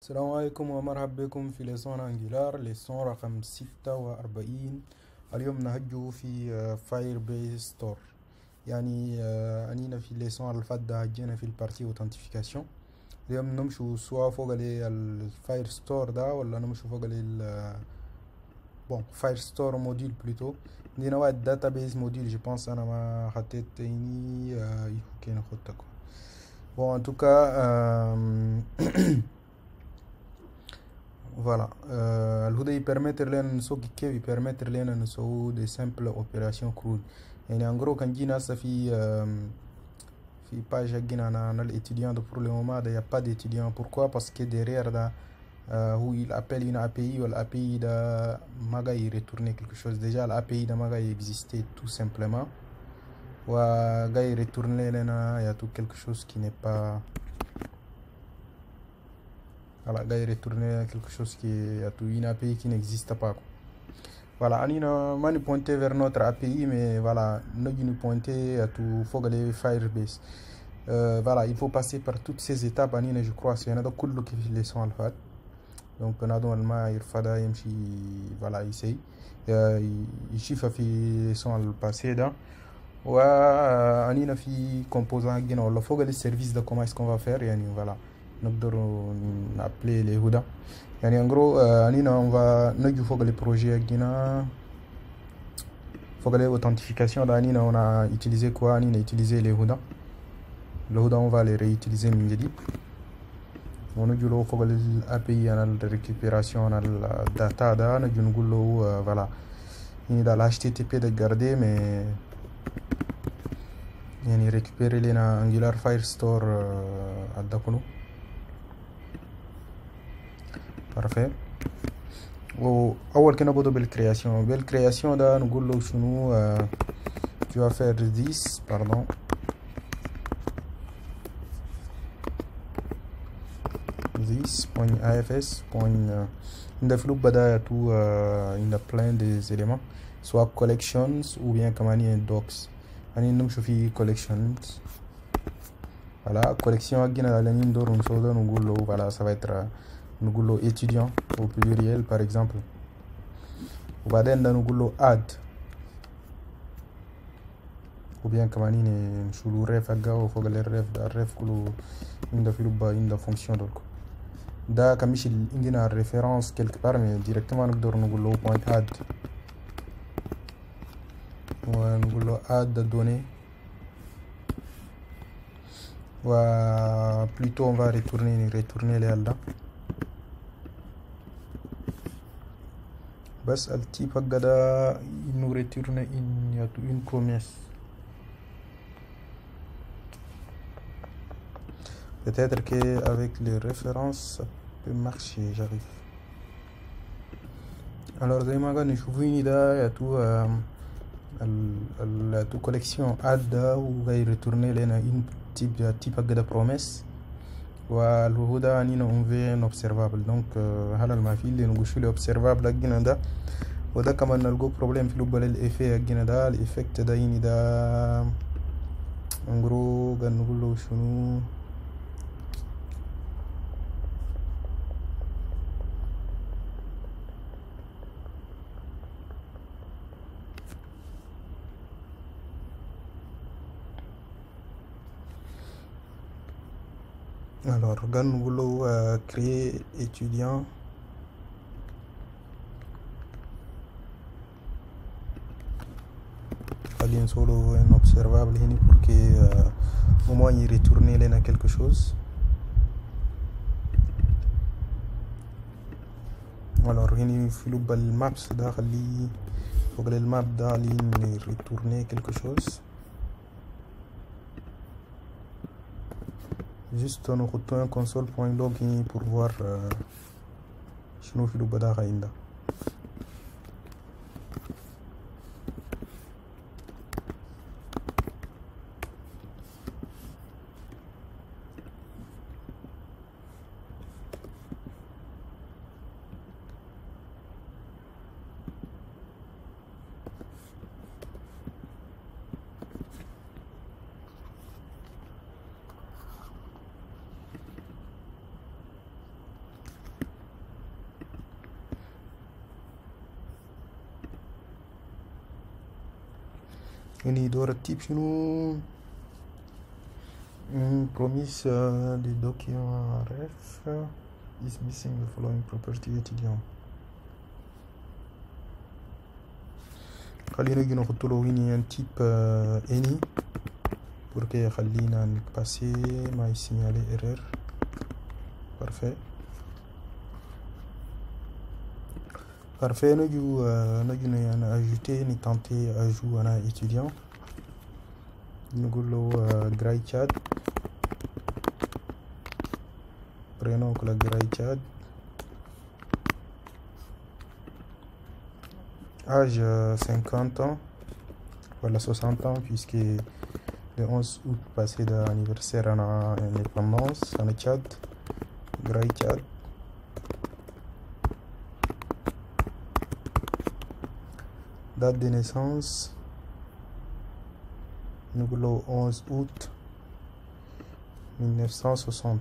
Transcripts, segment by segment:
السلام عليكم ومرحبا بكم في ليسون انجولار ليسون رقم 46. اليوم نهجو في فاير بيس ستور. يعني انينا في الليسون اللي فات ده هجينا في البارتي اوثنتيفيكاسيون. اليوم نمشوا سواء فوق الفاير ستور ده ولا نمشوا فوق فاير ستور موديل بلوتو. عندنا واحد داتابيز موديل جو بونس انا ما حطيت تاني يمكن اخدتكم. بون ان توكا Voilà. الهدى يبرمتر لنا نسوق كيف يبرمتر لنا نسوي دي سامبل اوبيراسيون كرود. يعني انغرو كان جينا هسه في page جينا انا l'étudiant de pour le moment il y a pas d'étudiant. Pourquoi? Parce que derrière là où il appelle une API ou l'API de maga il retourner quelque chose. Déjà l'API de maga existait tout simplement. Ou gars il retourner là il y a tout quelque chose qui n'est pas. Voilà, gars, retourner quelque chose qui est une API qui n'existe pas. Voilà, on nous pointer vers notre API, mais voilà, nous pointer à tout Fogale Firebase. Voilà, il faut passer par toutes ces étapes. Je crois c'est un cool qui les sont alpha. Donc, on a normalement il fada yemchi voilà ici. Il chiffre fi sont al passé là. Ouais, on a fi composant gina. Il faut que les services de comment est-ce qu'on va faire. Yani voilà. نقدر نابلي لهدى. يعني انغرو انينا on va نجو فوق لي بروجي جينا فوق لي authentification دا انينا on a utilisé quoi انينا utilisé لهدى on va les réutiliser من جديد ونجو له فوق الابي انا الريكوبيراسيون انا الداتا دا نجو نقول له فوالا يعني دا الHTTP دا garder mais يعني récupérer لنا Angular Firestore ادكنو. Parfait. أول كنا بدو بالكرياسيون ده نقول له شنو tu vas faire this pardon this.ifs ندخلوا بدايته in plein des éléments soit collections ou bien كمان docs. يعني نمشي في collections. voilà collection هجينا على ندور ونسوي نقول له voilà ça va être نقول له étudiant au pluriel par exemple. وبعدين ده نقول له add وبين كمان نشيلو ريف حقه وفوق الريف ده الريف كله عنده في لبا عنده فونكسيون دولكو ده كمشي عندنا الريفيرنس كيلك بار مي ديريكتومون نقدر نقول له بوينت add ونقول له add données و plutôt on va retourner les là. بس التيب حق ده انه ريتيرن ان ياتو une promesse. Peut-être que avec les références ça peut marcher, j'arrive. Alors زي ما قلنا نشوفوا هنا ده ياتو ال collection add ده وغير ريتورني لنا ان type حق ده promesse والهدى انينا on veut un observable. donc هلا ما في اللي نقول شو لي observable حقنا ده وده كمان نلقو بروبليم في لوبا للإيفي حقنا ده الإيفكت ده يعني ده نقولو قال نقول له شنو alors قال نقول له créer étudiant خلينا نسولو un observable هنا pour que au moins il retourne لنا quelque chose. alors هنا في لوب المابس ده خليه فوق الماب ده خليه retourner quelque chose. juste نحط un console.log pour voir شنو في لوب ده عنده. Ini dora type chez nous. Promise des documents ref is missing the following property étudiant. خلينا نجي نحط له هنا un type any pour que خلينا passer ما signaler erreur. Parfait. Parfait, nous avons ajouté, nous tenté ajout à un étudiant. Nous avons GrayChat. Prénom que la GrayChat. Âge 50 ans. Voilà 60 ans puisque le 11 août passé d'anniversaire en indépendance en Tchad. GrayChat. Date de naissance, nous avons 11 août 1960.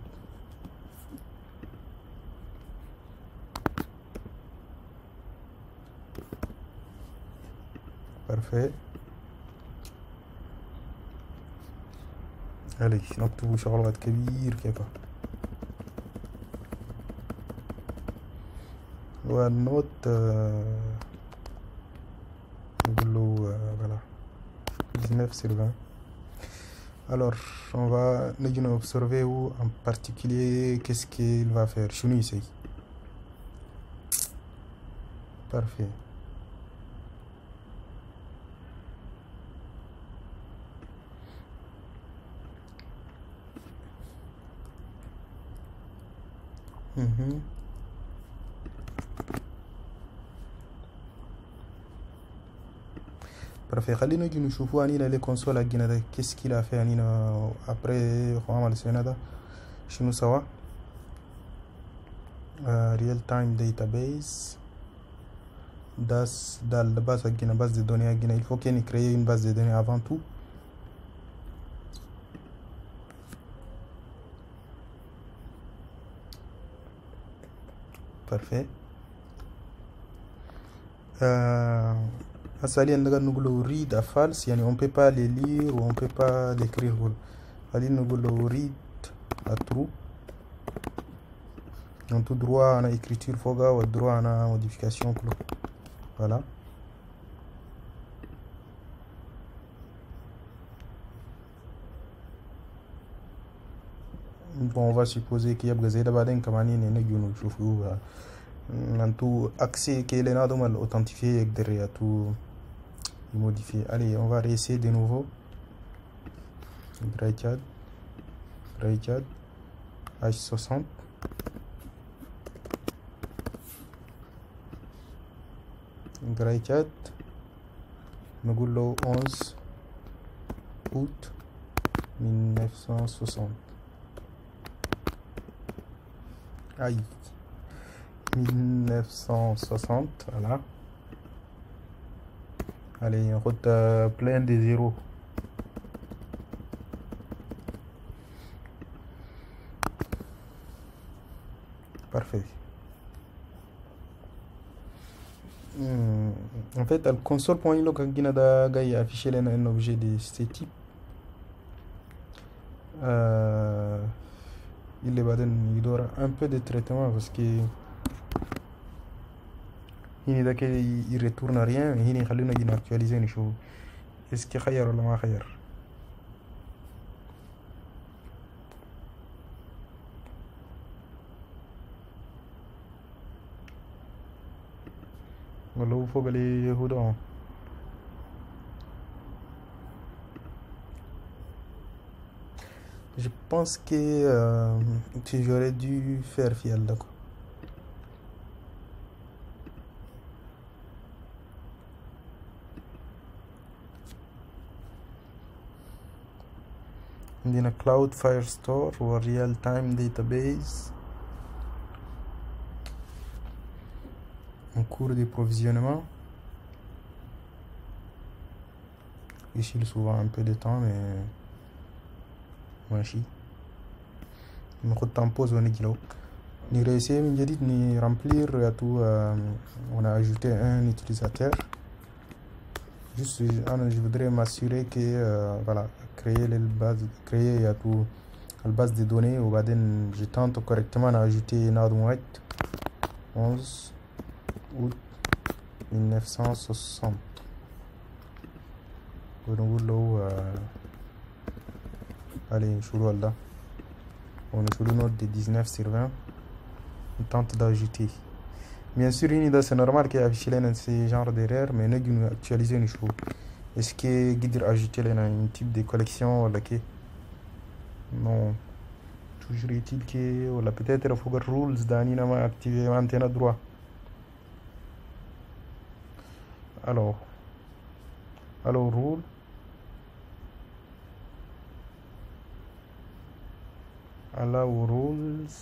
Parfait. Allez, نكتب شغلات كبير كيف والنوت voilà 19/20. Alors on va nous observer où en particulier qu'est-ce qu'il va faire. Je suis ici. Parfait. Parfait. خلينا نجي نشوفوا انينا لي كونسول اجينا ده qu'est-ce qu'il a fait انينا après عمل سنه ده شنو سوا real time database das dans la base اجينا base de données اجينا il faut qu'on crée une base de données avant tout. Parfait. Asali on nous read à false, yani on peut pas les lire ou on peut pas l'écrire. Ali nous read à true. On tout droit à écriture foga ou droit à modification. Voilà. Bon, on va supposer qu'il y a besoin de baden kamani ne gunu chufu tout accès qui est là dans l'authentifier derrière tout modifier. Allez, on va réessayer de nouveau. GrayChat H60 GrayChat نقول له 11 août 1960. Aïe, 1960, voilà. Allez, on route plein de zéros. Parfait. En fait, le console.ilo quand il a affiché un objet de ce type. Il aura un peu de traitement parce que il retourne rien, il va actualiser une chose. Est-ce qu'il y a ou pas خير ولا فوق لي هدوء. Je pense que j'aurais dû faire fiel d'accord. In a cloud Firestore or real-time database en cours de provisionnement. Ici, il souvent un peu de temps, mais ماشي ناخد تامبوز ونجي له نريسي من جديد نرمبلير تو on a ajouté un utilisateur juste je voudrais m'assurer que voilà créer les bases créer à tout la base de données وبعدين je tente correctement d'ajouter Node White 11 août 1960 ونقول له allez نشوفوا là ونشوف له note de 19 sur 20 on tente d'ajouter bien sûr c'est normal qu'il y ait ce genre d'erreur mais nous actualiser une chose est-ce que guider ajouter un type de collection ou que non toujours est-il que ou peut-être il faut que rules d'anina ma activer antenne droit alors rule allow rules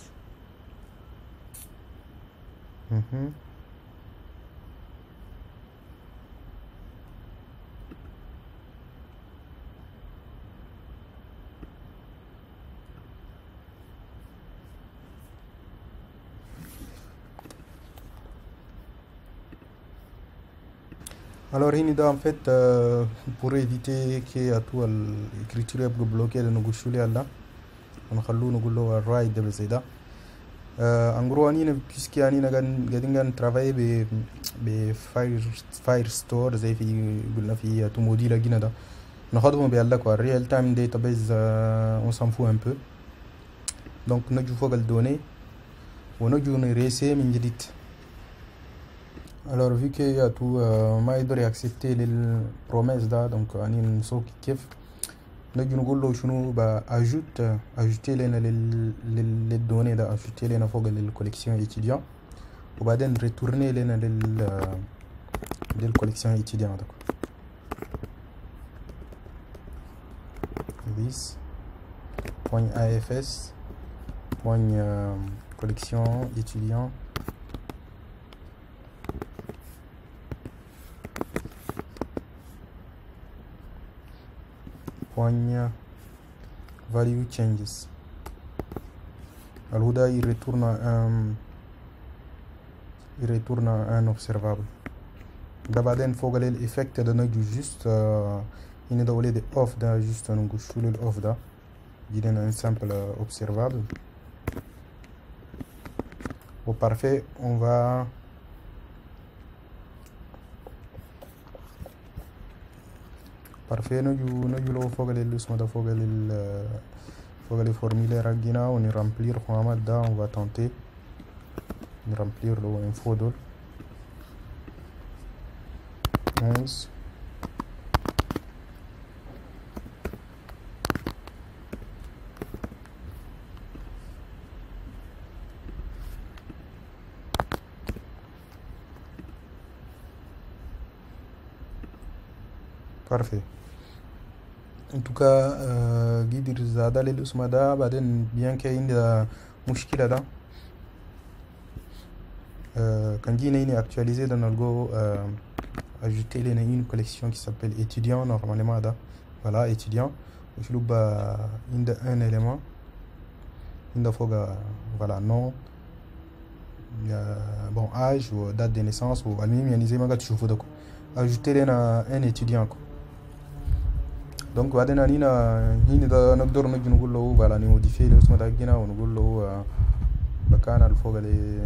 alors en fait pour éviter que à tout l'écriture يبقى bloquée نقول là ونخلوه نقول له write ده زي ده en gros انينا puisque انينا قاعدين travailler ب Firestore زي في قلنا في تو موديل لقينا ده ناخدهم بيقول لك real time database on s'en fout un peu donc نجو فوق الدوني ونجو نريسي من جديد. Alors vu que y a tout ما يقدر يaccepter للبروميس ده donc اني نسوق كيف نجي نقول له شنو ajouter لنا للدوني ده ajouter لنا فوق للكوليكسيون étudiant وبعدين retourner لنا للكوليكسيون étudiant ده this point AFS point collection étudiant point value changes الهدى il retourne un observable ده بعدين فوق الإفكت ده نجو juste هنا ده وليد off ده juste نقول شو الأوف ده جينا un simple observable au parfait on va parfait نجو لو فوق اسمه ده فوق les formulaires هنا ونرemplir محمد ده on va tenter نرemplir له info دول 11 parfait en tout cas قدر زاد للاسم ده بعدين bien que عندي مشكلة ده quand جينا هنا actualiser ده نلقو ajouter لنا une collection qui s'appelle étudiant normalement ده voilà étudiant وشلوب عند un élément عند فوق voilà nom bon âge و date de naissance والمهم يعني زي ما قاعد تشوفوا ده ajouter لنا un étudiant donc بعدين هنا ده نقدر نجي نقول له voilà نموديفي له اسمه ده هنا ونقول له مكان الفوق اللي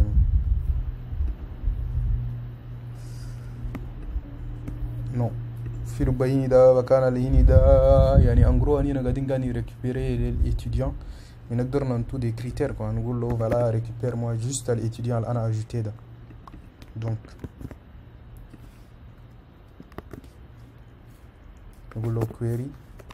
non في ربعيني ده مكان اللي هنا ده يعني انجرو هنا قاعدين récupérer l'étudiant نقدر ننتو des critères quoi نقول له voilà récupère moi juste l'étudiant اللي انا ajouté ده donc نقول له query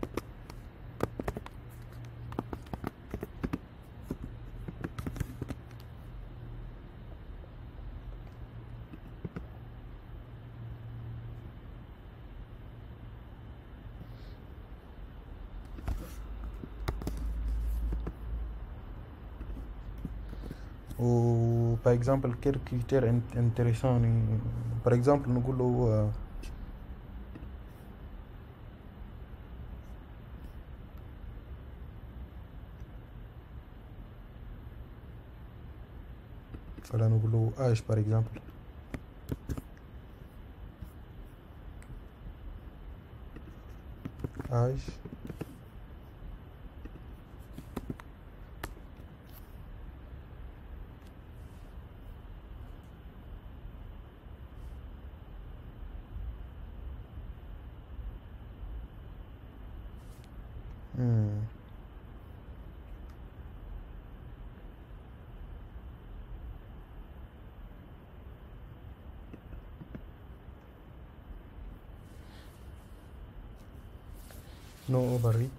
ou par exemple quel critère intéressant par exemple نقول له voilà نقول له âge par exemple âge. No overread.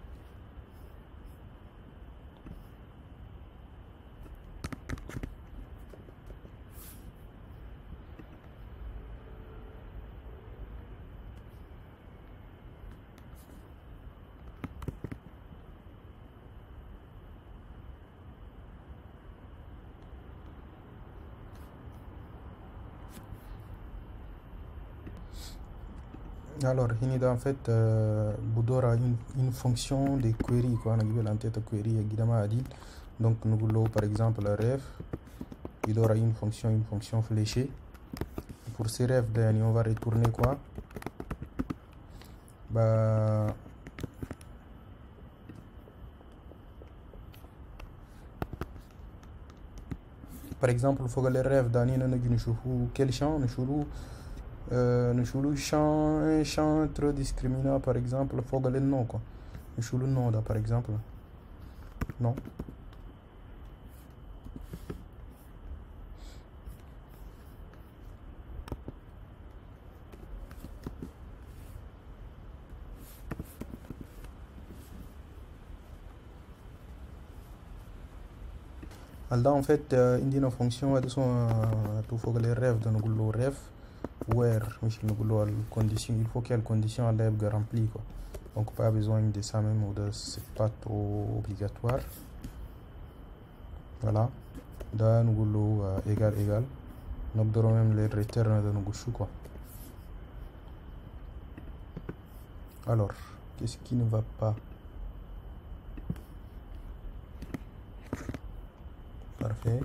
Alors, Hinida, en fait, Boudor a une fonction de query, quoi. On a l'entête query évidemment à dire. Donc, nous voulons par exemple le ref. Il aura une fonction fléchée. Pour ces rêves, on va retourner quoi? Bah, par exemple, il faut que les rêves d'année nous jouent quel champ nous jouons champ trop discriminant par exemple, il faut que les noms quoi. Nous jouons le nom par exemple. Non. Alors en fait, une fonction de son tout faut que les rêves de nos rêves where condition il faut qu'il y ait une condition à l'aide remplie quoi. Donc pas besoin de ça même ou de c'est pas trop obligatoire. Voilà. Dans nous égal nous devons même les return de nos choux quoi. Alors qu'est-ce qui ne va pas? Parfait.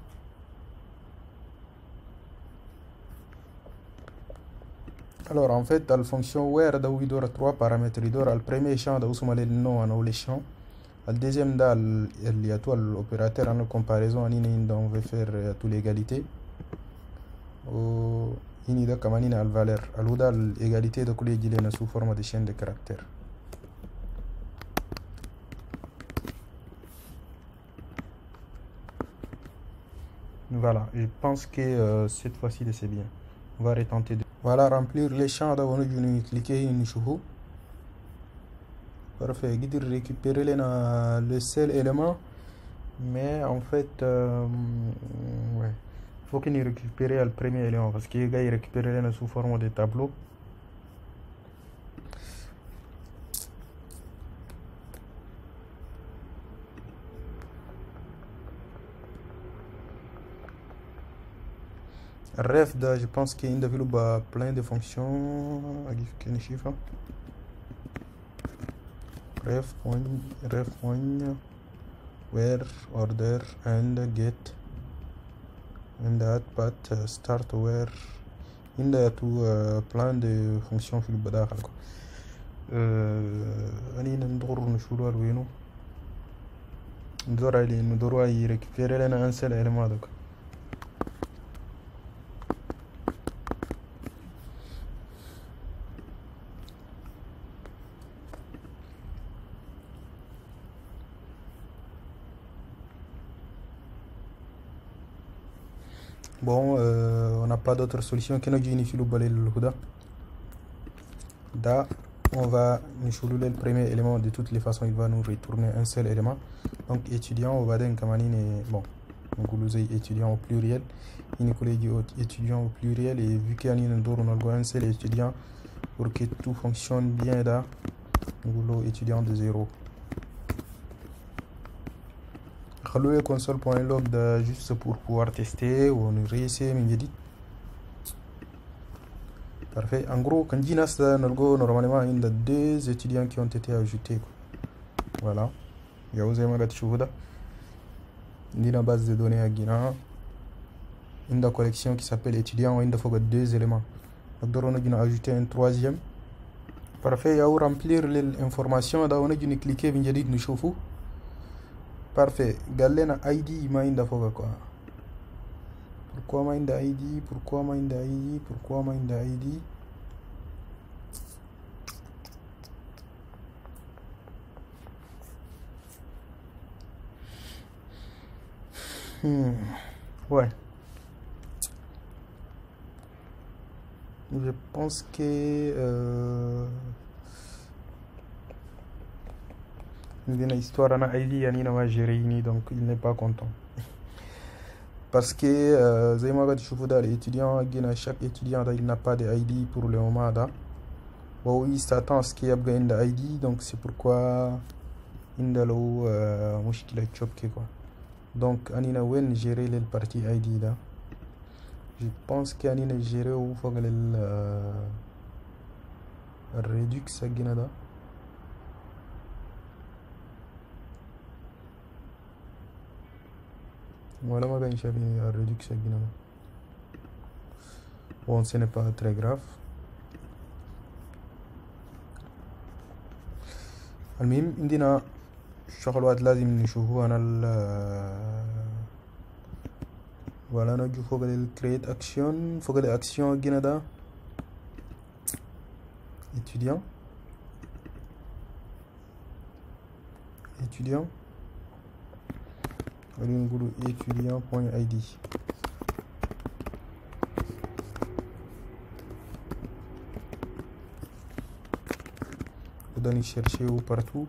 Alors en fait, la fonction where il y a trois paramètres. Il y a le premier champ de le nom en les champs. Le deuxième il y a l'opérateur en comparaison on veut faire toute l'égalité. Il y a la valeur. L'égalité de couleur sous forme de chaîne de caractères. Voilà, je pense que cette fois-ci c'est bien. On va retenter de... Voilà, remplir les champs d'abord, nous cliquer une chouhou. Parfait, guide récupérer le seul élément. Mais en fait, ouais. Il faut qu'il récupère le premier élément parce qu'il va récupérer sous forme de tableau. Ref, je pense qu'il développe plein de fonctions. Quel chiffre? Ref one, where, order, and get, and add, path, start, where. Il y a tout plein de fonctions في البداخل. أني ندور نشوفه وينو. ندور على récupérer لنا un seul élément donc. Bon, on n'a pas d'autre solution que nous unifier le balai le Huda. Da, on va nous choisir le premier élément. De toutes les façons, il va nous retourner un seul élément. Donc, étudiant, on va dire que bon, on va étudiant au pluriel. Il y a étudiant au pluriel et vu qu'il y a un seul étudiant pour que tout fonctionne bien, da, on va étudiant de 0. Le console.log juste pour pouvoir tester ou on réessayer mais parfait. En gros, quand on a normalement il y a deux étudiants qui ont été ajoutés. Voilà. Il y a aussi une base de données à Guinée. Une collection qui s'appelle étudiants. Il faut deux éléments. Donc on a ajouté un troisième. parfait أو remplir l'information ده ونجي نكليكي من جديد نشوفه. parfait قال لنا ID ما عنده فوق quoi. pourquoi ما عنده ID pourquoi ما عنده ID pourquoi ما عنده ID. ouais, je pense que une histoire en ID yani na ma gérer donc il n'est pas content parce que زي ما قد تشوفوا ده l'étudiant جينا chaque étudiant ده il n'a pas de ID pour le moment ده وهو il s'attend à ce qu'il يبقى عنده ID donc c'est pourquoi عنده له مشكلة تشوبكي quoi. donc أنينا وين gérer le partie ID ده. je pense qu'أنينا gérer فوق الريدوكس حقنا ده. Voilà, ma gagne j'avais un réduction évidemment. Bon, ce n'est pas très grave. المهم عندنا شغلات لازم نشوفوها أنا ولا نجو فوق الكريت أكشن فوق الأكشن جينا ده étudiant ونقولوا étudiant.id. وداني chercher partout.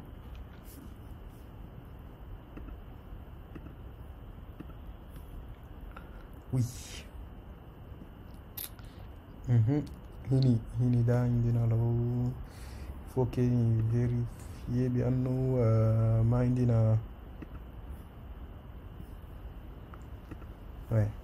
oui. هني ده عندنا لو فوق فيريفيي بأنه ما عندنا ouais.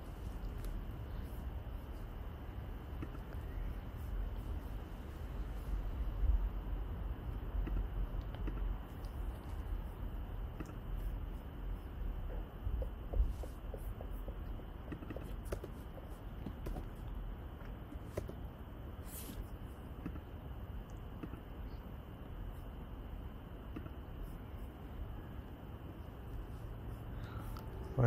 ouais.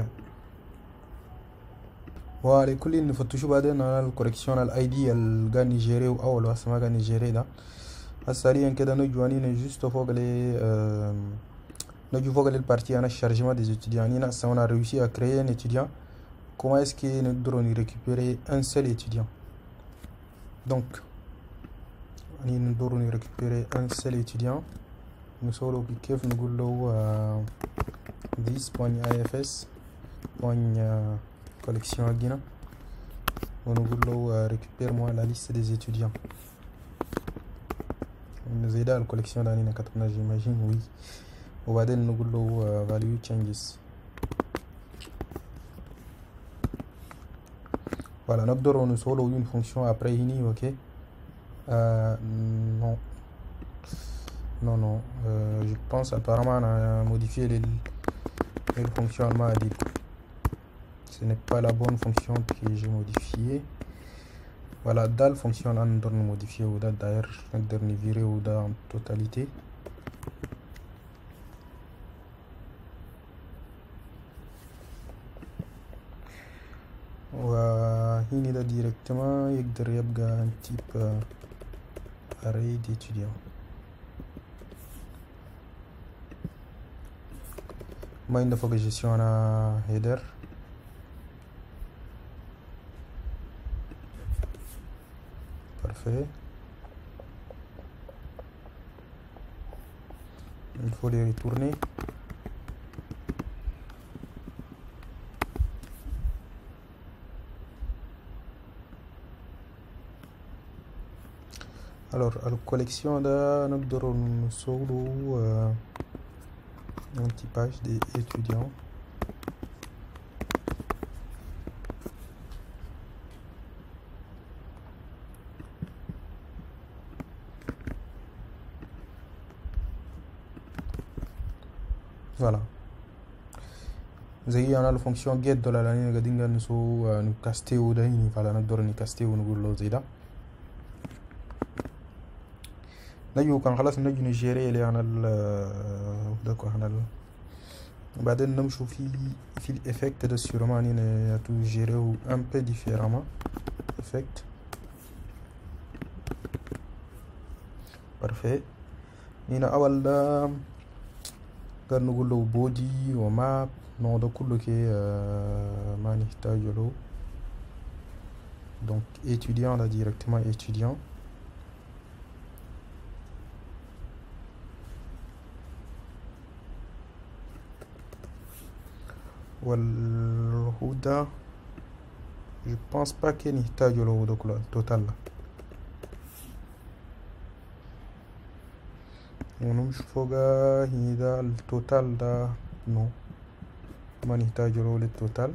ولكل نفتشوا بعدين على الكوريكشن الاي دي الجا نيجيري او الواسما جا نيجيري ده. سريعا كده نجو انينا جوست فوق لي نجو فوق البارتي انا الشارجمون دي étudiants انينا on a réussi à créer un étudiant. comment est-ce que nous devons récupérer un seul étudiant. donc انينا ندورو récupérer un seul étudiant. نسولو كيف نقول له this.ifs collection à Guinée. On nous récupère-moi la liste des étudiants. On nous aide à la collection d'année 80, j'imagine, oui. On va donner nous value changes. Voilà, nous nous solo une fonction après ini, ok. Non, je pense apparemment on a modifié le fonctionnement à dire. Ce n'est pas la bonne fonction que j'ai modifiée. Voilà, DAL fonctionne en donne modifié ou d'ailleurs en dernier viré ou en totalité. وهنا directement يقدر يبقى un type array d'étudiants. ما عندنا فوق gestion أنا header. parfait. Il faut les retourner. alors la collection de نقدر نسولو un typage des étudiants. voilà زي انا الفونكسيون get دول اللي قاعدين نسو نكاستيو ده يعني فعلا نقدر نكاستيو ونقول له زي ده. نجو كان خلاص نجو نيجيريا اللي أنا داكو أنا بعدين نمشوا في الإفكت ده sûrement نين تو جيريو un peu différemment effect parfait هنا أول ده قال نقول له بودي وماب نو ده كله كي ما نحتاج له donc étudiant là directement étudiant والهدى je pense pas كي نحتاج له ده كله total ونمشي فوقها هي ده التوتال ده نو ما نحتاج له للتوتال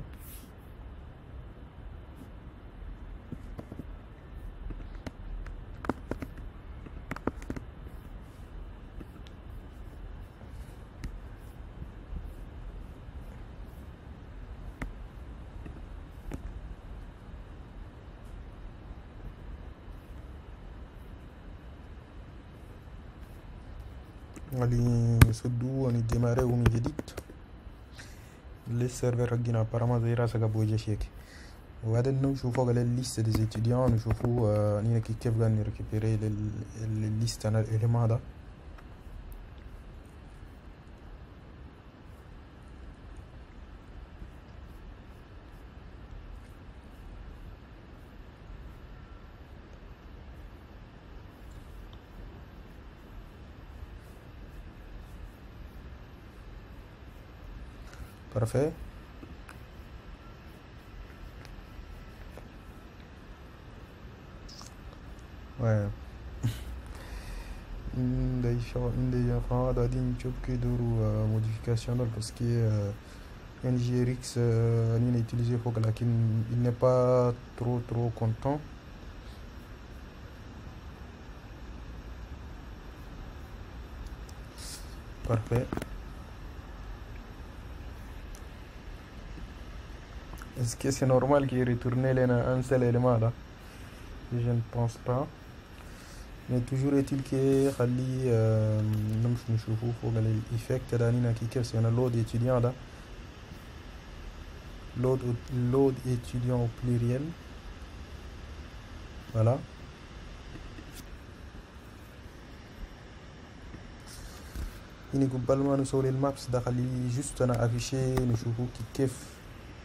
اللي نسدو ونديماريو من جديد للسيرفر حقنا apparemment زي راسك ابو شيك وبعدين نشوفوا على الليست دي étudiants نشوفوا نينا كيف قاعد نريكيبيري الليست انا الاليمان ده parfait ouais d'ailleurs غادي نشوف كيديروا موديفيكاسيون باسكو NGRX راني نيتيليزي فوق لكن il n'est pas trop content parfait est-ce que c'est normal qu'il retourne لنا un seul élément là je ne pense pas mais toujours est-il que خلي نمشي نشوفوا فوق الإفكت ده هنا كيف سينا لود étudiant ده load étudiant au pluriel voilà هنا قبل ما نسوي المابس ده خلي جست أنا أفيشي نشوفوا كيف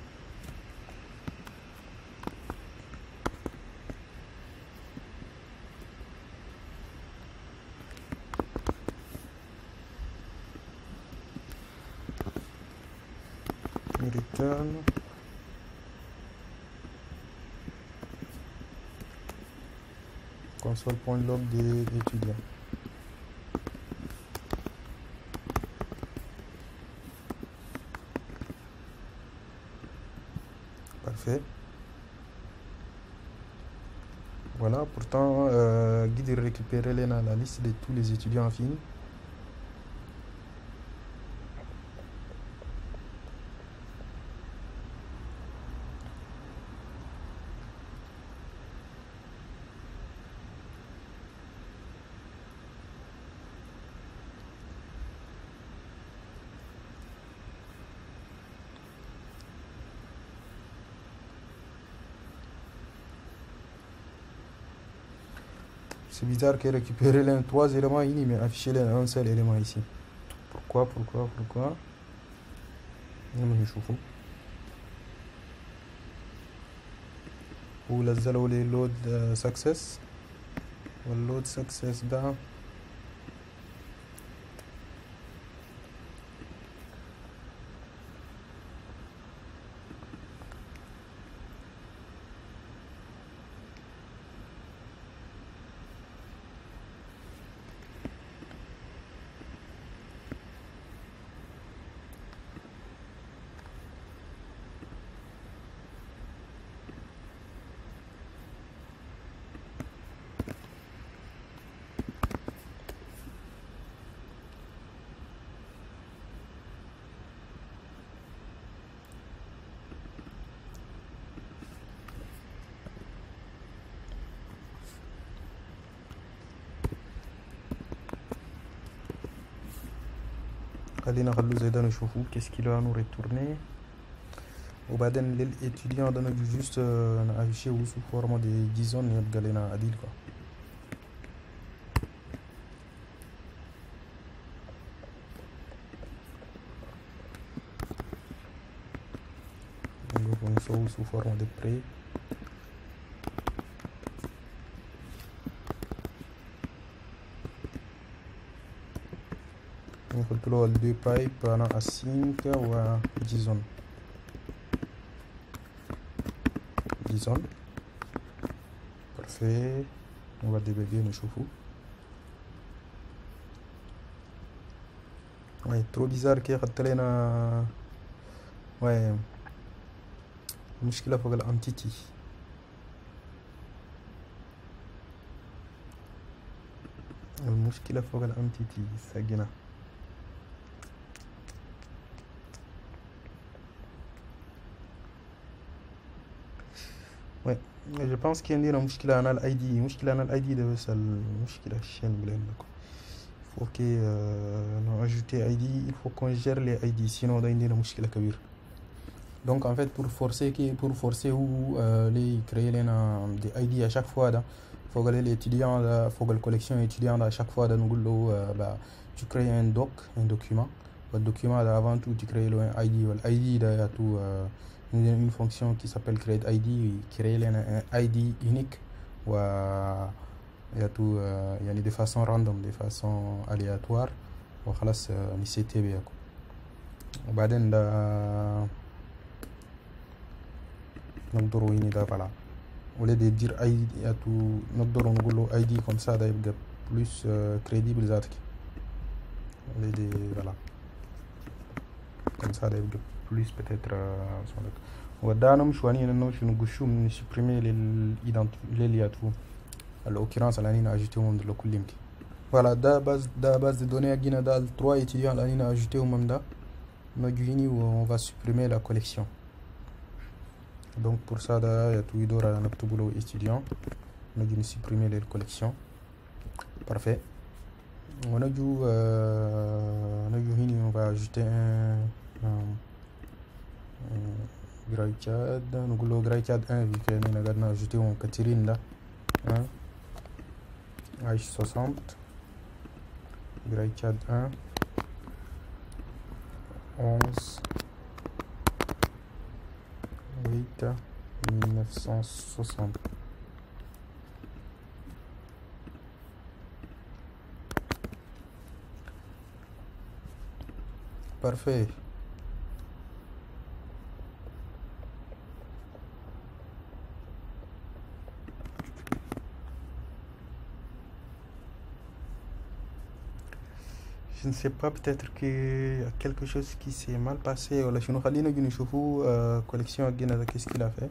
return console.log des étudiants parfait voilà pourtant guide récupérer la liste de tous les étudiants finis C'est bizarre qu'il récupère les 3 éléments ici mais afficher un seul élément ici. Pourquoi Ou la zalo les load success ou load success ده خلينا نخلو زيدا نشوفو qu'est-ce qu'il va nous retourner. وبعدين للإتيديان ده نجي جوست نافيشيو sous forme de disons يبقى لنا عديل quoi. Donc sous forme de prêt. نحط له الدو بايب انا اسينك و جيزون بارفي. on va débugger نشوفو. ouais trop bizarre كي خدت لنا ouais المشكلة فوق الانتيتي. المشكلة فوق الانتيتي ساقنا. ouais je pense qu'il y a une مشكلة أنا الأي دي. مشكلة أنا الأي دي ده بس المشكلة الشين بلين لكم. il faut que nous ajouter ID. il faut qu'on gère les ID sinon ده عندنا مشكلة كبيرة. donc en fait pour forcer ou les créer des ID à chaque fois ده faut que les étudiants ده faut que la collection étudiante à chaque fois ده نقول له tu crées un document. le document ده avant tout tu crées le ID والID ده y a tout une fonction qui s'appelle create ID créer un ID unique و y a tout يعني de façon random de façon aléatoire وخلاص نسيتي بيها. وبعدين ده نقدروا هنا ده فلا ولا دير اي تو نقدروا نقولوا اي دي كوم سا ده يبقى بلوس كريديبل ذاتك ولا دي فلا كوم سا ده يبقى بلوس بتاتر صونك. ودانا مش واني انه شنو نقشو من سوبريمي للياتو الاوكيرانس اللي انا اجيتهم من كل يمكن. فوالا ده باز دي دوني اجينا ده 3 étudiants اللي انا اجيتهم من ده نجيني و on va supprimer la collection. donc pour ça il y a tout idora نكتب له étudiant نجي supprimer les collections. parfait. ونجو هنا on va ajouter un GrayCAD. نقول له GrayCAD 1 vu que nous قعدنا ajouter كثيرين ده H60 GrayCAD 1 11 8 1960. parfait. je ne sais pas, peut-être qu'il y a quelque chose qui s'est mal passé ولا شنو. خلينا نجي نشوفوا collection الجنة qu'est-ce qu'il a fait.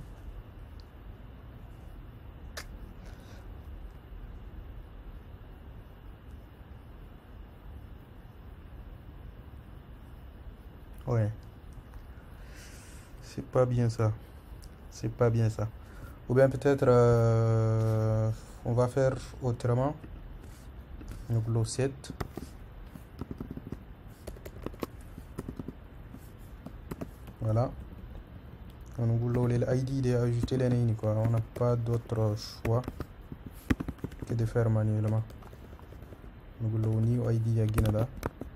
ouais c'est pas bien ça, c'est pas bien ça. ou bien peut-être on va faire autrement. نقول له 7 voilà. on نقول له l'ID de ajouter les lignes quoi. on n'a pas d'autre choix que de faire manuellement. نقول له new ID يجينا ده.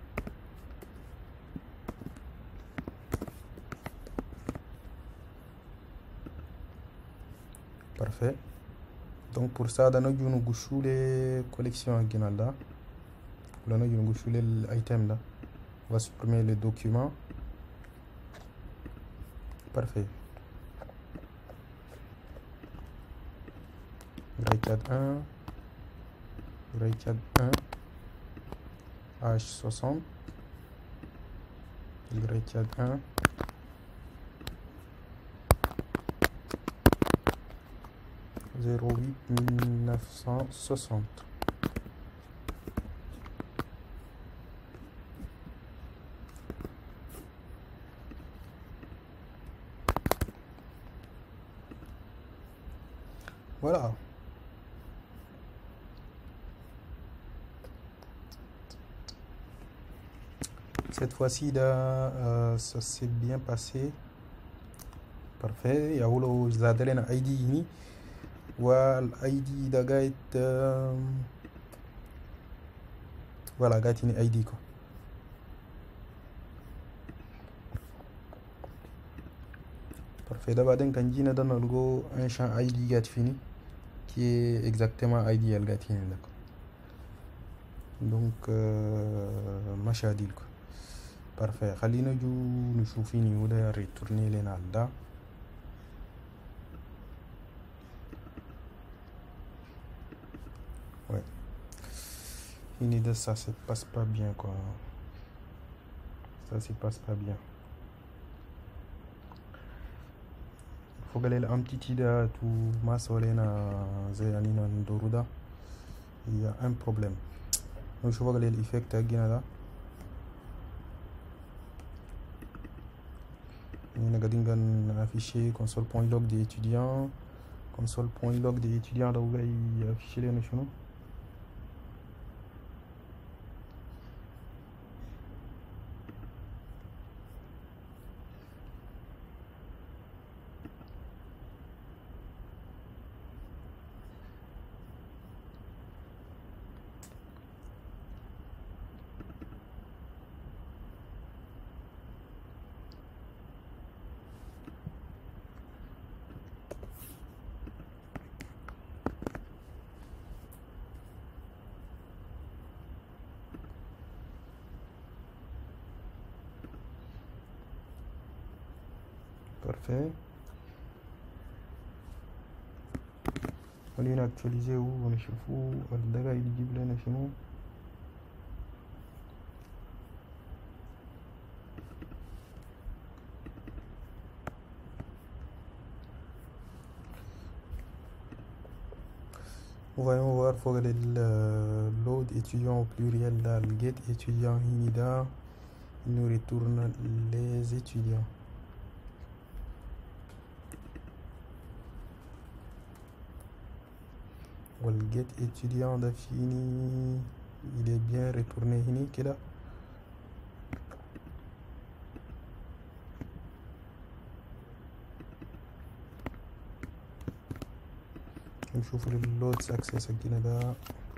parfait. donc pour ça ده نجي نقشوا les collections يجينا ده ولا نجي نقشوا l'item ده. on va supprimer les documents. parfait. GrayCAD 1 GrayCAD 1 H60 GrayCAD 1 08 1960. voilà. cette fois-ci ça s'est bien passé. Parfait. Il y a le zadelen ID ini wal ID da gait voilà gait ini ID quoi. Parfait. D'abord d'un kanjina dans le un champ ID gait fini qui est exactement ID al gait fini d'accord. Donc mashadil quoi. Parfait. خلينا نشوف فيني وده retourner لنا là. Ouais. Une idée, ça se passe pas bien quoi. Ça se passe pas bien. Faut gagner un petit idée tout masolena zayanina ndoruda. Il y a un problème. Donc je vois que l'effet à Guinada. On a affiché console.log des étudiants. Console.log des étudiants là où il a affiché les notions. Parfait. On vient actualiser où on est chez vous. On est éligible là chez nous. Voyons voir, il faut regarder le load étudiant au pluriel là, le get étudiant inida, il nous retourne les étudiants. Le get étudiant d'Afini, il est bien retourné ici là. نشوف اللود سكسس حقنا ده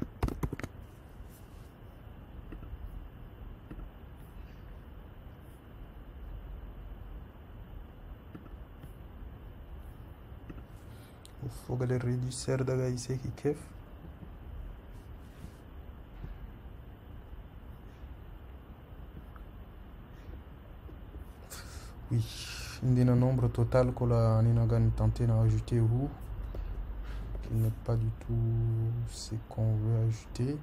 وفوق الريديوسر ده قايسه كيف oui عندنا nombre total qu'on a tenté d'ajouter où qui n'est pas du tout ce qu'on veut ajouter.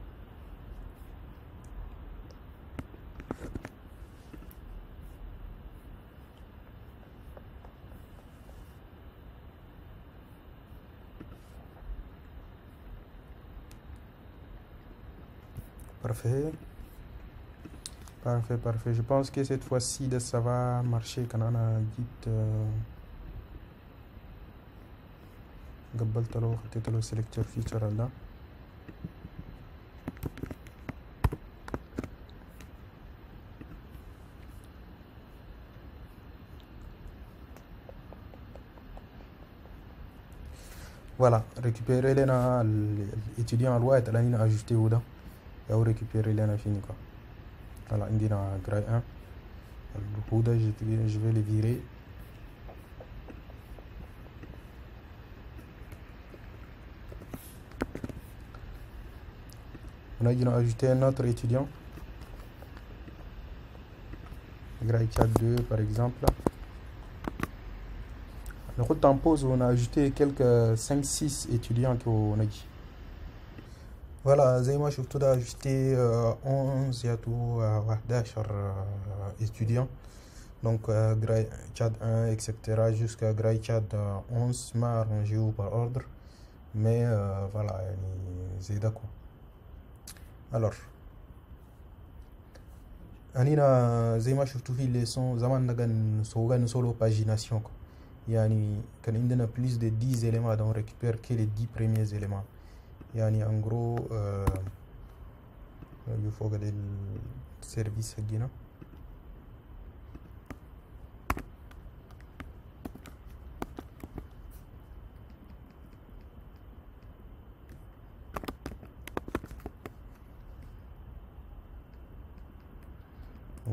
Parfait. Parfait. Je pense que cette fois-ci ça va marcher quand on a dit قبلت له خطيت له سيلكتور فيتشر هذا voilà récupérer l'étudiant à l'ouest là il a ajouté ou là et on récupérer là fini quoi voilà il dit dans grade 1 je vais le virer. On a ajouté un autre étudiant, grade 2 par exemple. Le route en pause, on a ajouté quelques 5-6 étudiants qu'on a dit. Voilà, moi je vais ajouter 11 et tout 11 étudiants. Donc grade 1, etc. jusqu'à grade 11, m'a arrangé par ordre. Mais voilà, c'est d'accord. Alors أنا زي ما شفتوا في الليسون زمان نغن solo pagination يعني كان عندنا plus de 10 éléments donc on récupère que les 10 premiers éléments يعني en gros il faut regarder le service حقنا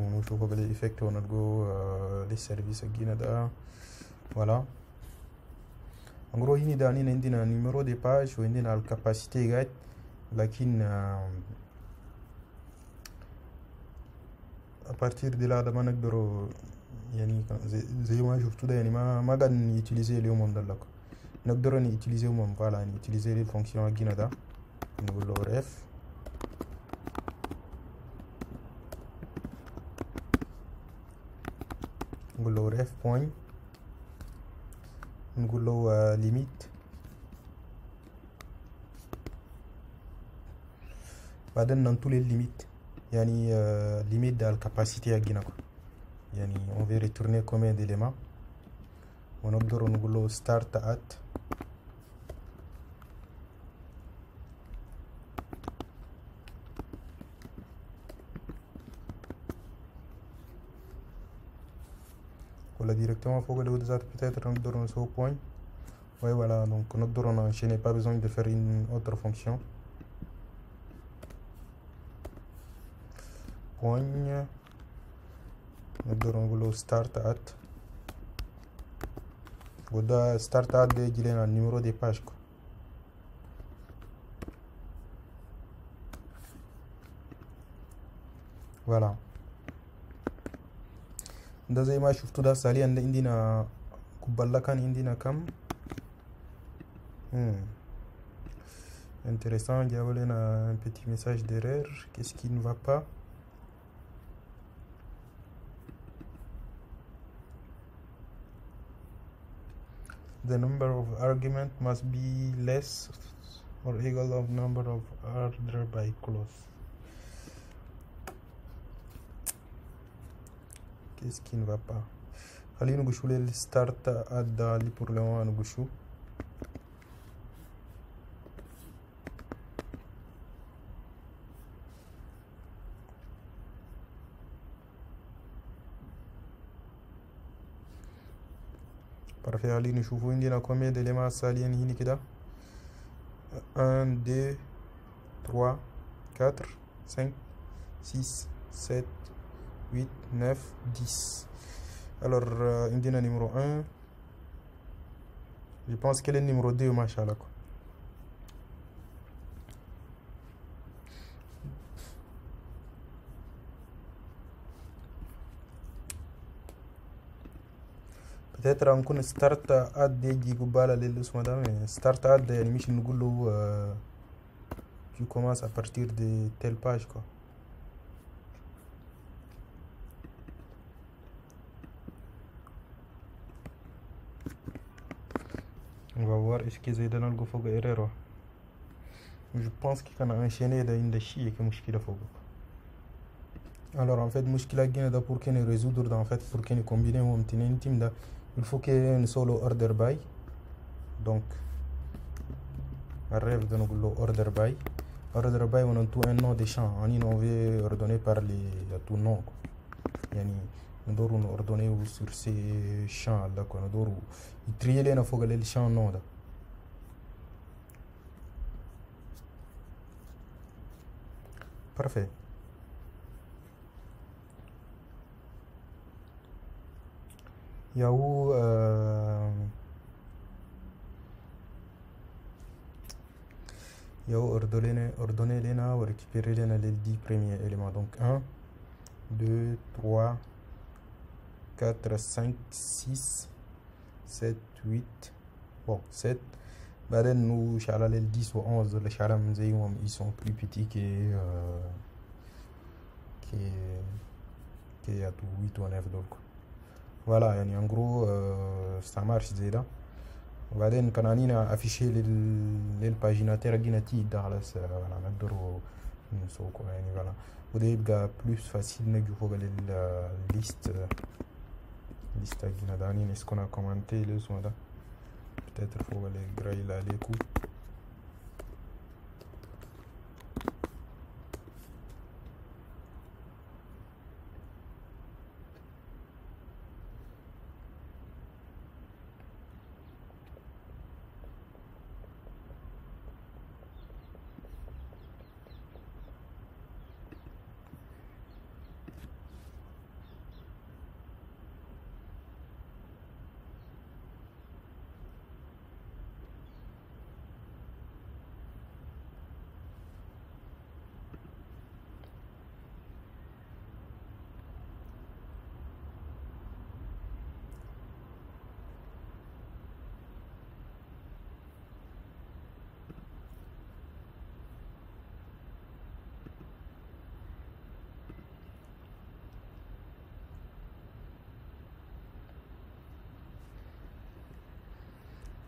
ونشوف قبل الإفكت ونلقو للسيرفيس أجينا ده. voilà. En gros هنا ده عندنا numéro de page وعندنا الكاباسيتي guide. لكن à partir de là ده ما نقدروا يعني زي ما شفتوا ده يعني ما قاعد نيوتيليزي اليوم ده لك نقدر نيوتيليزي هم فوالا نيوتيليزي الفونكسيون أجينا ده. نقول له ref نقول له ref point نقول له limit بعدين ننطول الليميت يعني limite de la capacité أجينا يعني on veut retourner combien d'éléments ونقدر نقول له start at ولا directement فوق le haut peut-être نقدر نسوي point. Ouais, voilà, donc نقدر enchaîner, pas besoin de faire une autre fonction. point نقدر نقول له start at وده start at ده يجي لنا النيميرو دي باج voilà. ده زي ما شفتوا ده حاليا عندنا قبل كان عندنا كم intéressant. جاب لنا un petit message d'erreur. Qu'est-ce qui ne va pas? The number of argument must be less or equal of number of order by clause. Qu'est-ce qui ne va pas? خلينا نقول لي start at اللي pour le moment نقول parfait. خلينا نشوفوا عندنا combien d'éléments ساليين هنا كده 1 2 3 4 5 6 7 8 9 10. alors عندنا numéro 1. je pense que le numéro 2 machallah quoi. peut-être نكون start at دي يجي قبالة للي اسمه ده start at يعني مش نقول له tu commences à partir de telle page quoi. on va voir est-ce que زيدا نلقى فوق erreur. je pense qu'il كان enchaîné ده عند الشيء كمشكلة فوق. alors en fait المشكلة جينا ده pour كن résoudre ده en fait pour كن combiner هم تنين تيم ده il faut que نسولو order by. donc الريف ده نقول له order by on a tout un nom de champ on veut ordonner par les tout nom يعني ندورو نordonner sur ces champs là quoi ندورو يتري لنا فوق الشامp nom ده. parfait. Yahoo ordonner lena ou récupérer lena les 10 premiers éléments. donc 1 2 3 4 5 6 7 8 bon 7. بعدين nous شعلا les 10 ou 11 les شعلا زيهم ils sont plus petits que à tout 8 ou 9 donc voilà يعني en gros ça marche زي ده. وبعدين كان عندنا افيشي للباجيناتير جينا تي ده على نقدروا نسوقه يعني فوالا. وده يبقى بلوس فاسيل نجو فوق الليست جينا ده يعني نسكنا كومنتي الاسم ده peut-être فوق الجرايل عليكم.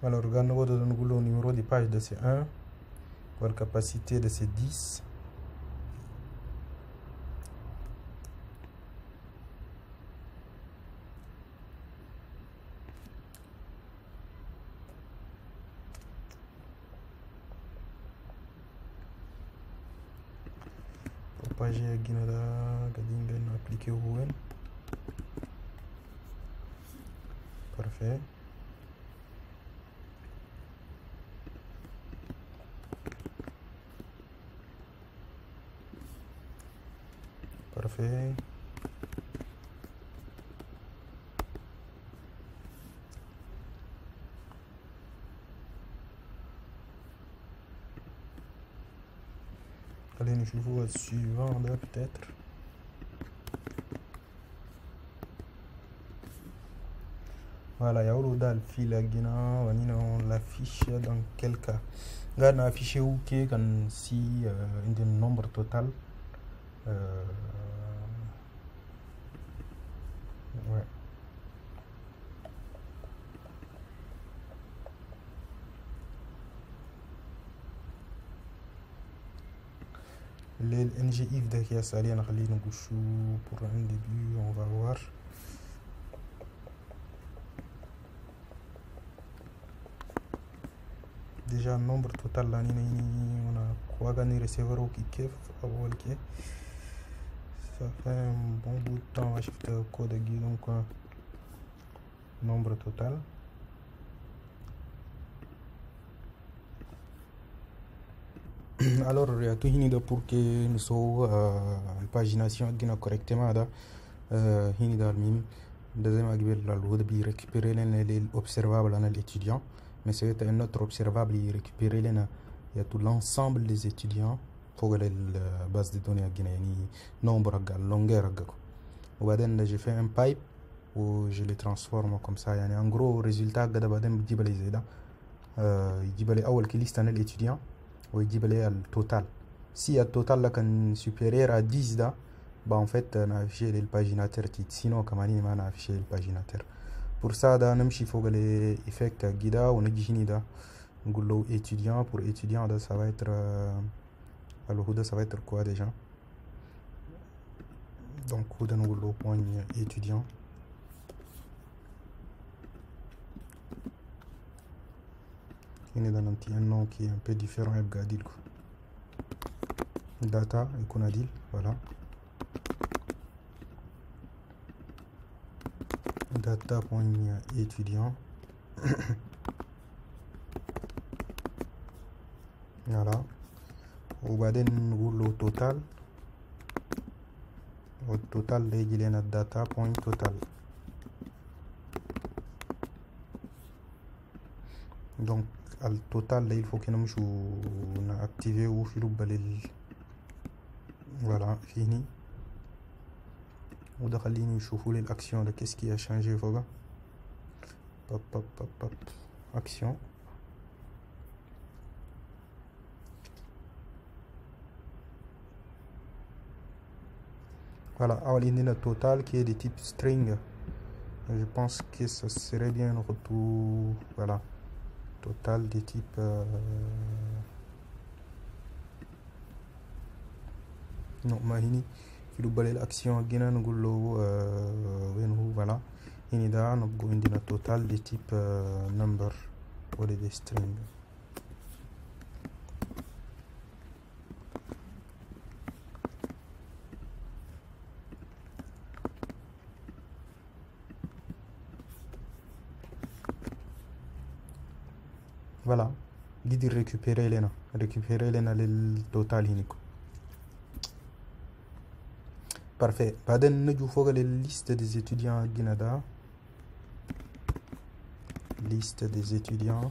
Alors, regardons le numéro de page de C1. La capacité de C10. Page Guinada Gadingen appliqué au web. Parfait. Parfait. Allez, nous jouons suivant là peut-être. Voilà, il y a le fil à Guinée, on l'affiche dans quel cas. Là, on a affiché où quand si un nombre total. Ouais. Les NGIF de qui a sali en rallye pour un début, on va voir. Déjà nombre total là, on a quoi gagner receveur au kick, ça fait un bon bout de temps à shifter le code de donc nombre total. Alors il y a tout fini pour que nous soyons la pagination correctement là fini dans le mime deuxième agibel la loi de récupérer les observables dans l'étudiant, mais c'est un autre observable il récupérer il y a tout l'ensemble des étudiants pour la base de données à Guinée nombre longueur ou بعدين j'ai fait un pipe où je les transforme comme ça يعني en gros résultat قد بعدين بتجيب لي زي ده يجيب لي اول كي ليست انا l'étudiant ويجيب لي التوتال. Si le total là quand supérieur à 10 là, bah en fait on a affiché le paginateur sinon comme on a affiché le paginateur. Pour ça da نمشي فوق les effects guida ونجي هنا ده نقول له étudiant. Pour étudiant ده ça va être alors ça va être quoi déjà, donc on va نقول له point étudiant. هنا ده ننتي un nom qui est un peu différent يبقى دي لكم data يكون عديل. voilà data point étudiant. voilà وبعدين نقول له total والتوتال ده يجي لنا data point total. donc al total là il faut que nous activer ou في بالي voilà fini وده خليني نشوفوا لي الاكسيون ده qu'est-ce qui a changé فوق pop action. voilà alors il y a le total qui est de type string. Je pense que ça serait bien un retour. Voilà, total de type non ما هني في بالي الاكسيون جينا نقول له وين هو. voilà هني ده نبقى عندنا total de type number ولا de string. voilà دي récupérer لنا للتوتال هنيك. parfait. بعدين نجو فوق liste des étudiants جندا liste des étudiants.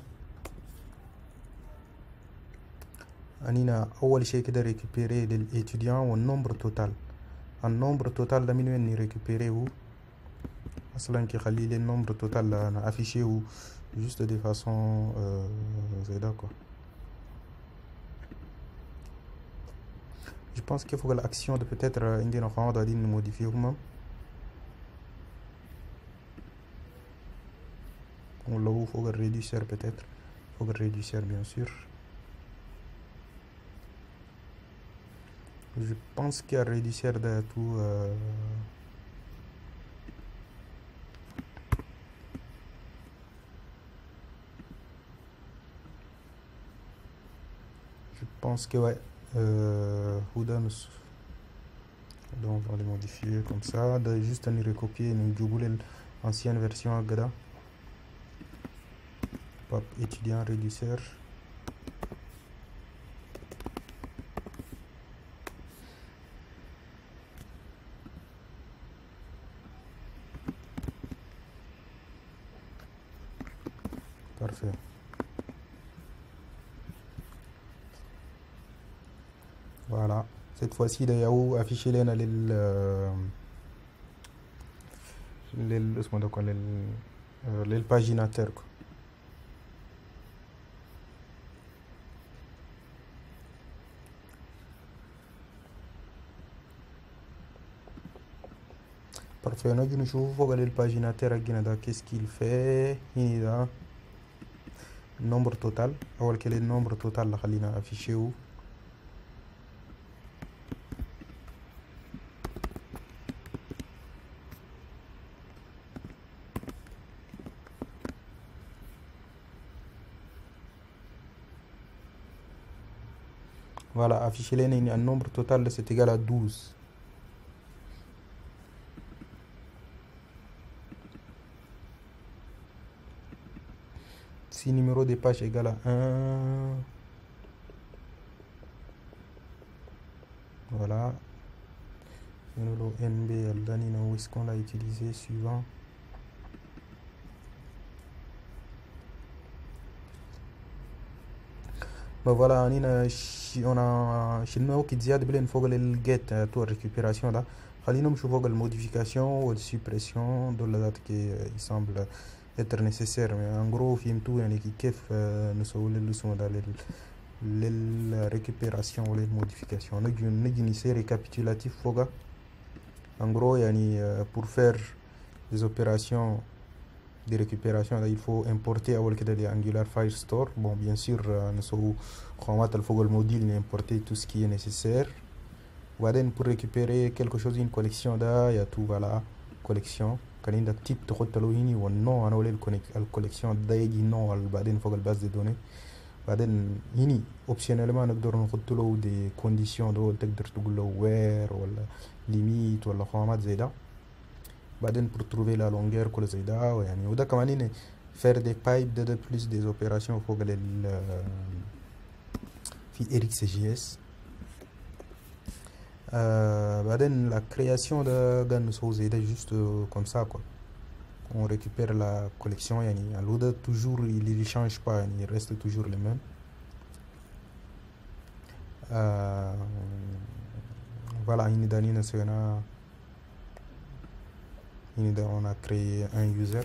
أنينا أول شيء كده récupérer للإتيديان والنمبر توتال. النمبر توتال ده من وين récupérer هو أصلا كي خلي لي النمبر توتال أنا affiché هو juste de façon c'est d'accord. Je pense qu'il faut que l'action de peut-être indien on doit dire modifier ou même On l'a faut le réduire peut-être. Faut le réduire bien sûr. Je pense qu'il y a réduire de tout. Je pense que ouais. Donc on va les modifier comme ça. Juste en recopier une double ancienne version Agada. Pop étudiant réduceur. Parfait. Voilà. Cette fois-ci, il y a affiché les paginateur. Parfait. On a vu le paginateur qu'est-ce qu'il fait. Il y a nombre total. Alors quel est le nombre total affiché où? Voilà, afficher un nombre total, c'est égal à 12. Si numéro de page égal à 1. Voilà. Le NB, où est-ce qu'on l'a utilisé suivant? Ben voilà, on a chez nous qui dit qu'il faut le get toute récupération là. خلينا نشوفوا la modification ou la suppression de la date qui semble être nécessaire. Mais en gros, فهمتوا يعني كيف نسوي اللزوم ده للريكupération ou les modifications. نجي نسي récapitulatif فوق. En gros, يعني pour faire des opérations de récupération, là, il faut importer les Angular Firestore. Bon, bien sûr, nous avons le module importer tout ce qui est nécessaire. Voilà, pour récupérer quelque chose, une collection là, il y a tout, voilà, collection. Quand il y a un type de rotalogini ou non, on a la collection d'aide, non, il faut la base de données. Voilà, optionnellement, nous avons des conditions de where, ou limite, ou la format zeda. بعدين pour trouver la longueur كل زي ده يعني وده كمان faire des pipes de plus des opérations فوق في RxJS. بعدين la création de نسوي زي ده juste comme ça quoi. On récupère la collection يعني الوده toujours il ne change pas يعني il reste toujours le même. Voilà هنا دانينا سوينا on a créé un user.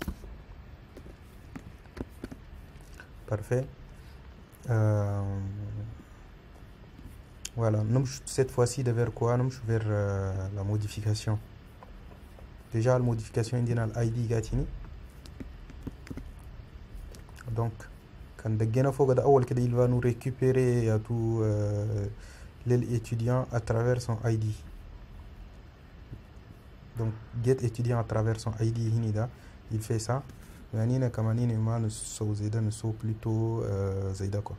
Parfait. Voilà, cette fois-ci de vers quoi? Vers la modification. Déjà la modification indinal ID gatini. Donc quand il va nous récupérer tout l'étudiant à travers son ID. Donc get étudiant à travers son ID il fait ça. يعني كمان ما نسو زيدا نسو plutôt زيدا quoi.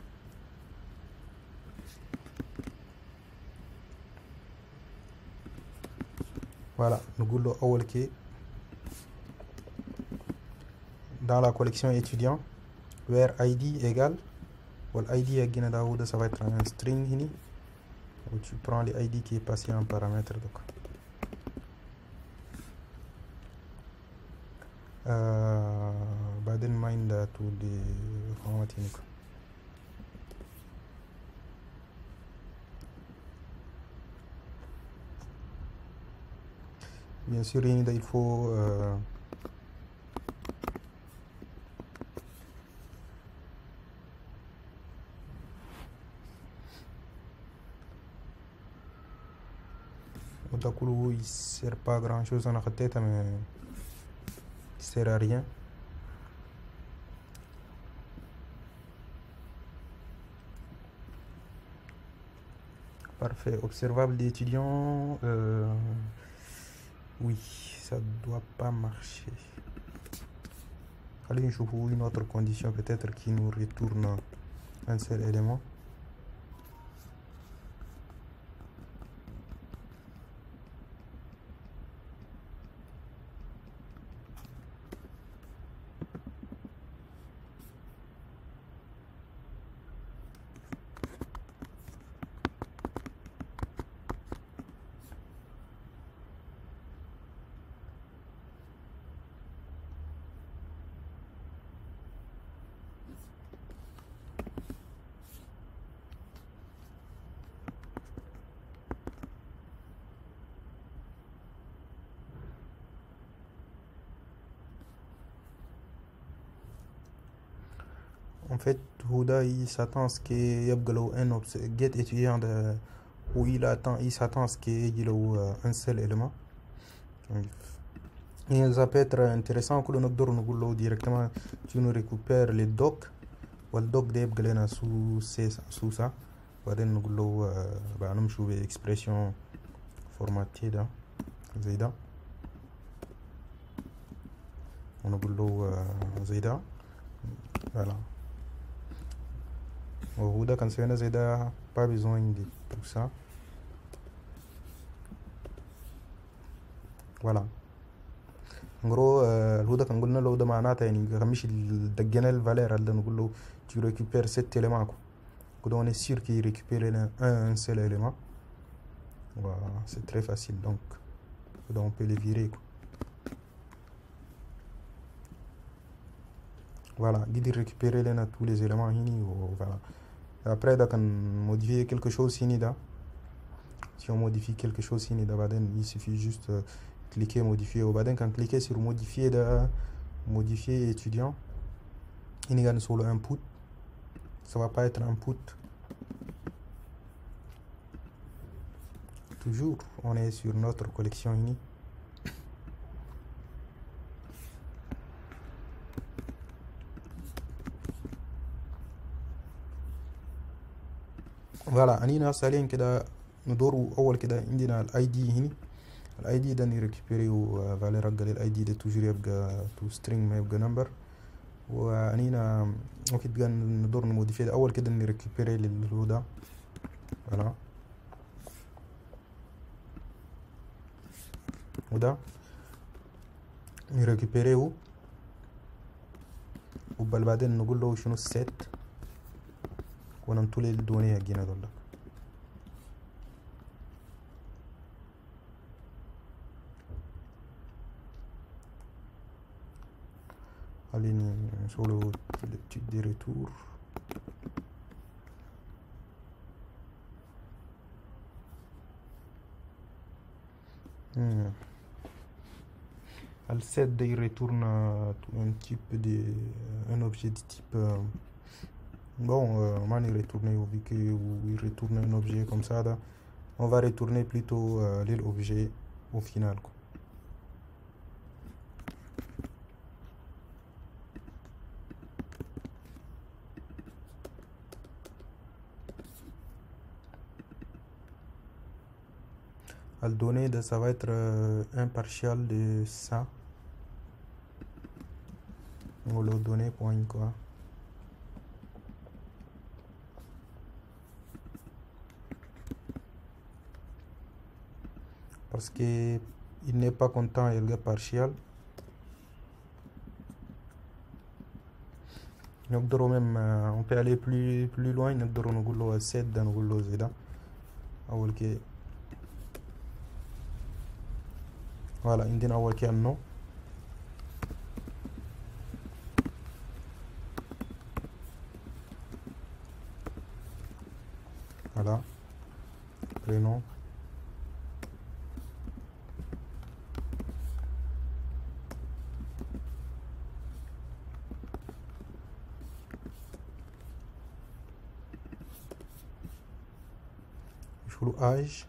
Voilà, نقول له أول كي dans la collection étudiant where ID égale والID يجينا ده ça va être un string هنا où tu prends les ID qui est passé en paramètre donc. بعدين ما عندها تولي فهمتيني. bien sûr il faut il sert pas grand chose en tête mais il sert à rien. Parfait. Observable d'étudiants. Oui, ça doit pas marcher. Allez, je vous une autre condition peut-être qui nous retourne un seul élément. En fait, Huda, il s'attend à ce qu'il y ait un get étudiant où il s'attend à ce qu'il y ait un seul élément. Et ça peut être intéressant que nous directement, tu nous récupères les docs, ou le doc de Galena sous ça. بعدين نقول له بقى نمشوا بإكسبريشن فورماتي ده زي ده ونقول له زي ده voilà. وهو ده كان سوينا زي ده pas besoin de tout ça voilà. en gros الهدى كان قلنا له ده معناته يعني مش دقينا الفالير اللي نقول له tu récupères cet élément quoi. Donc on est sûr qu'il récupère un seul élément. Voilà, c'est très facile donc on peut les virer quoi. Voilà, il récupérer tous les éléments ici. Voilà. Après on modifier quelque chose ici. Si on modifie quelque chose ici, il suffit juste cliquer modifier. Quand cliquer sur modifier étudiant, il y a sur le input. Ça va pas être input. Toujours, on est sur notre collection ici. Voilà, أنينا سالين كده ندوروا أول كده عندنا الاي دي هنا. الاي دي ده نريكبيري وفالي رجل الاي دي ده توجور يبقى تو سترينج ما يبقى نمبر. وأنينا ممكن تبقى ندور نموديفي أول كده نريكبيري للهو ده. فوالا وده نريكبيريه وبل بعدين نقول له شنو السيت وننطلي الدونية جينا دولك. خليني نسولو دي ريتور. Le set il retourne un type un objet de type bon on va retourner vu qu'il retourne un objet comme ça là, on va retourner plutôt l'objet au final quoi. À le donner ça va être un partial de ça. On va le donner point quoi. Parce que il n'est pas content il y a partial. نقدروا même on peut aller plus loin نقدروا نقولوا set ده نقولوا زي ده أول كي. voilà عندنا أول كي النو. voilà prénom. le âge.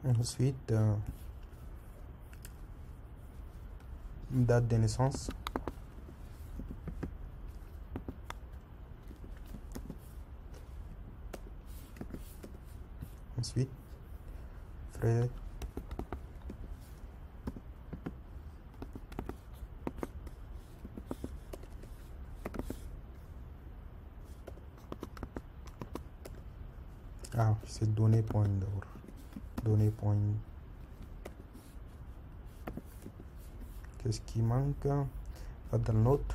Ensuite, date de naissance. Ensuite, frère. Ah, c'est données point d'abord. Données point. Qu'est-ce qui manque? Dans note.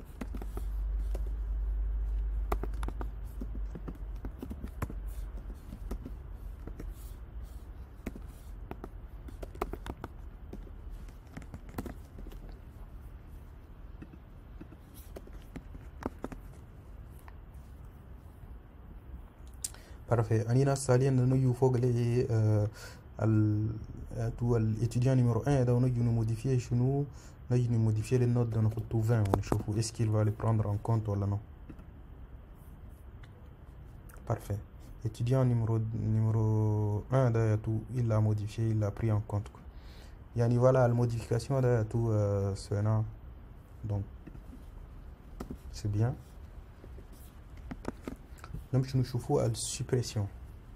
Parfait. Anina Salien, nous y faut que l'étudiant numéro 1, nous modifier chez nous, nous modifier les notes de notre taux 20. Est-ce qu'il va les prendre en compte ou non? Parfait. Étudiant numéro 1, il l'a modifié, il l'a pris en compte. Yani voilà la modification de tout cela. Donc, c'est bien. Donc, nous choufons à la suppression.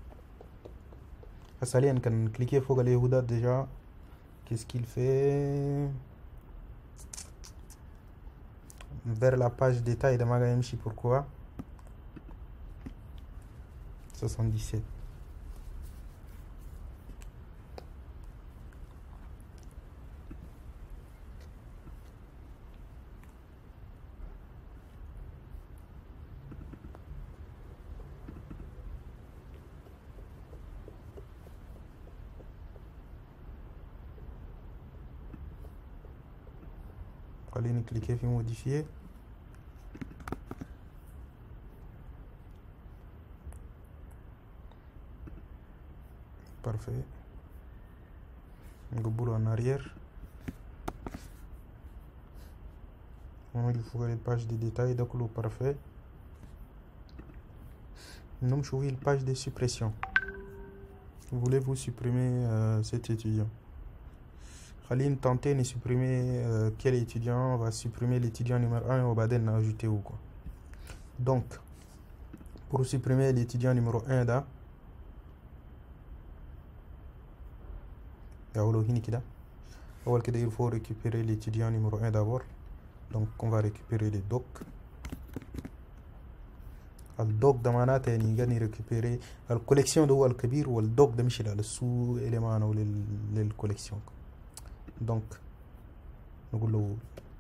Salien, quand cliquer faut aller au déjà. Qu'est-ce qu'il fait? Vers la page détail de Magamchi, pourquoi? 77. Allez cliquer sur modifier. Parfait. Go en arrière. Il faut les pages de détail donc le parfait. Nous choisissons une page de suppression. Voulez-vous supprimer cet étudiant? Khaline tenter de supprimer quel étudiant? On va supprimer l'étudiant numéro 1 et on va ajouter ou quoi. Donc, pour supprimer l'étudiant numéro 1 là, il faut récupérer l'étudiant numéro 1 d'abord. Donc on va récupérer les docs. Le doc d'Amanat est récupérer la collection de Wal Kabir ou le doc de Michel, le sous-élément ou la collection. Donc, nous allons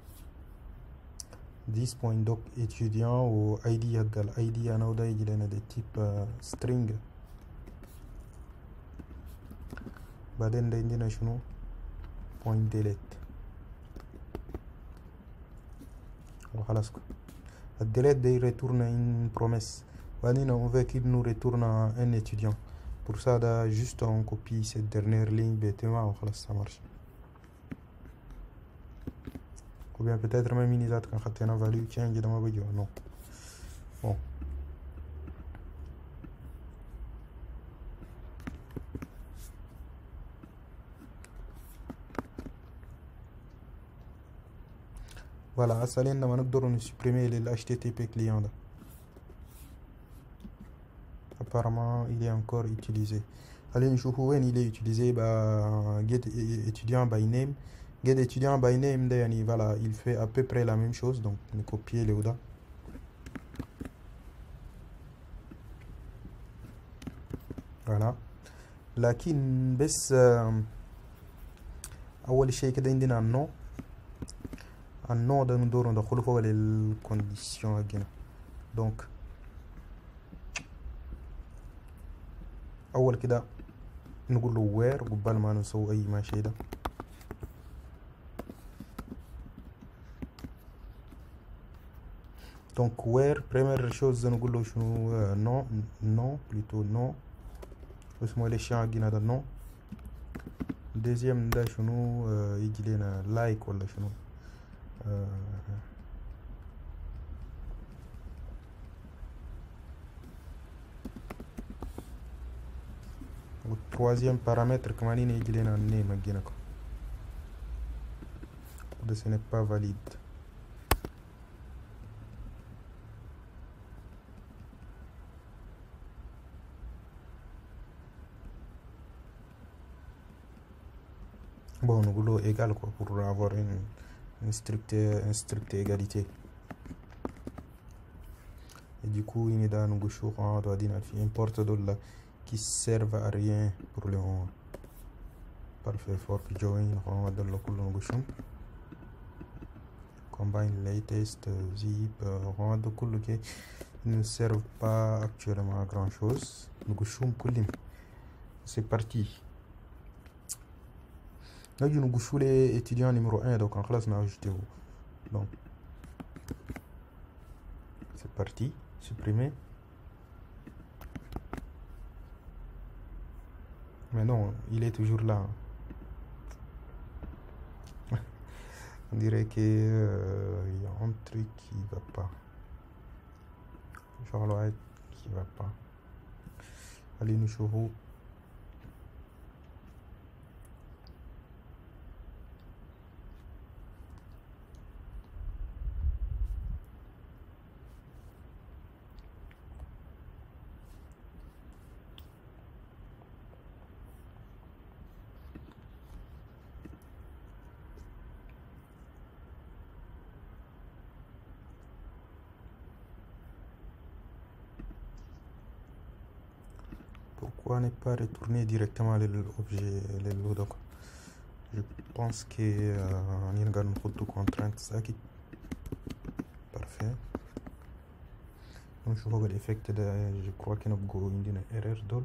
10.doc étudiant ou ID égale ID anauda il y a des types string. Baden d'indina chino point delete. Voilà ce que. Le delete il retourne une promesse. On veut qu'il nous retourne un étudiant. Pour ça, juste on copie cette dernière ligne bêtement, ça marche. Ou bien peut-être même une autre quand on a value change dans ma vidéo. Non. Bon. Voilà, à ça, on va supprimer les HTTP client. Apparemment, il est encore utilisé. Allez, je vois il est utilisé get étudiant by name. Get étudiant by name, voilà, il fait à peu près la même chose. Donc, nous copier les ODA. Voilà. لكن بس أول شيء كده عندنا النوع ده ندور ندخله فوق الكونديسيون هنا. دونك أول كده نقول له وير قبل ما نسوي أي ماشي ده. Donc where première chose نقول له شنو non plutôt non اسمه لي champ هنا ده non. deuxième ده شنو يجي لنا like ولا شنو troisième paramètre que manine igile na ne maginako. Ce n'est pas valide. Bon, nous voulons égal quoi pour avoir une stricte égalité. Et du coup, il est dans nous doit dire importe de là qui servent à rien pour le moment. Parfait, fork join on va de l'oculon combine latest zip on va de qui ne servent pas actuellement à grand chose. Nous c'est parti. Là, nous gouchons les étudiants numéro 1, donc en classe, on a ajouté. Donc, c'est parti, supprimer. Mais non, il est toujours là. On dirait qu'il y a un truc qui va pas. Genre là, qui va pas. Allez, nous chauffons. Pourquoi ne pas retourner directement l'objet, les lots? Donc, je pense que on y a une contrainte ça qui parfait. Donc je vois l'effet de je crois qu'il y a une erreur d'ol.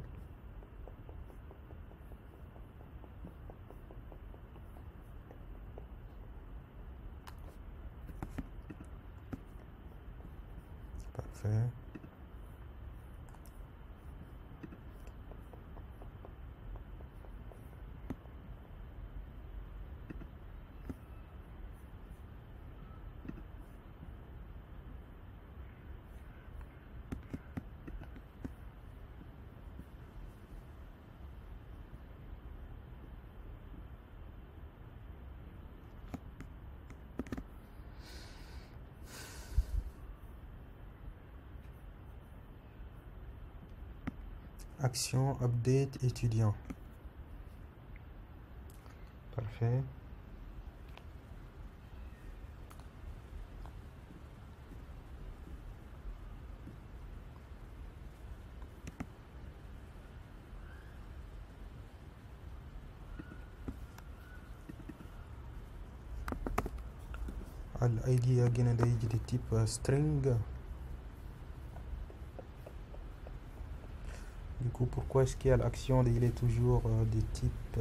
Parfait. Action, update, étudiant. Parfait. L'ID a gagné de type string. Du coup, pourquoi est-ce qu'il y a l'action il est toujours de type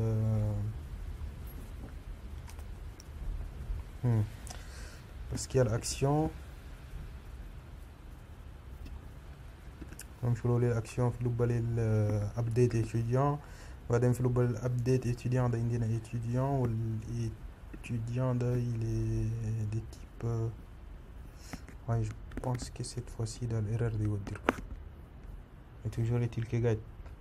parce qu'il y a l'action comme je voulais l'action update étudiant va faire update étudiant d'un étudiant ou l'étudiant il est de type ouais, je pense que cette fois-ci dans l'erreur de vous dire et toujours est-il que gagne.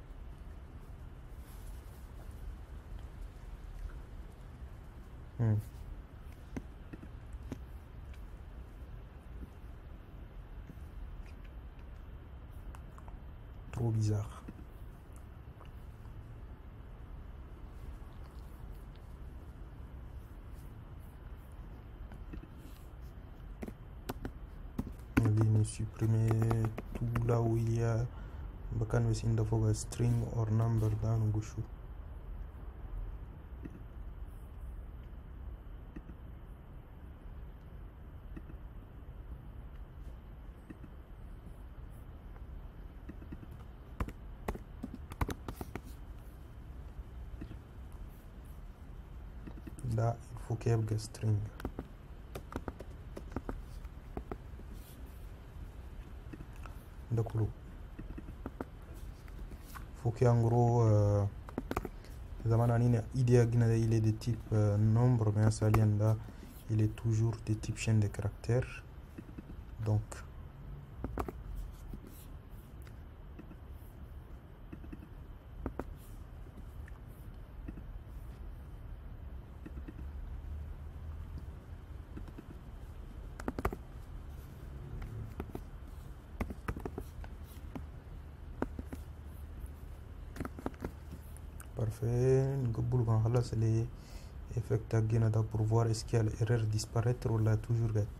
Trop bizarre. Ligne supprimer tout là où il y a bakan in the string or number dans le gauche. Là, il faut qu'il y ait un string. D'accord. Il faut qu'il y ait en gros il est de type nombre, mais ça là, il est toujours de type chaîne de caractères. Donc, parfait. Nous allons les effects pour voir est-ce qu'il y a l'erreur disparaître ou là toujours être.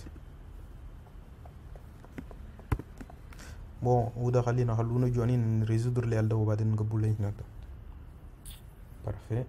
Bon, on va résoudre les alda ou parfait.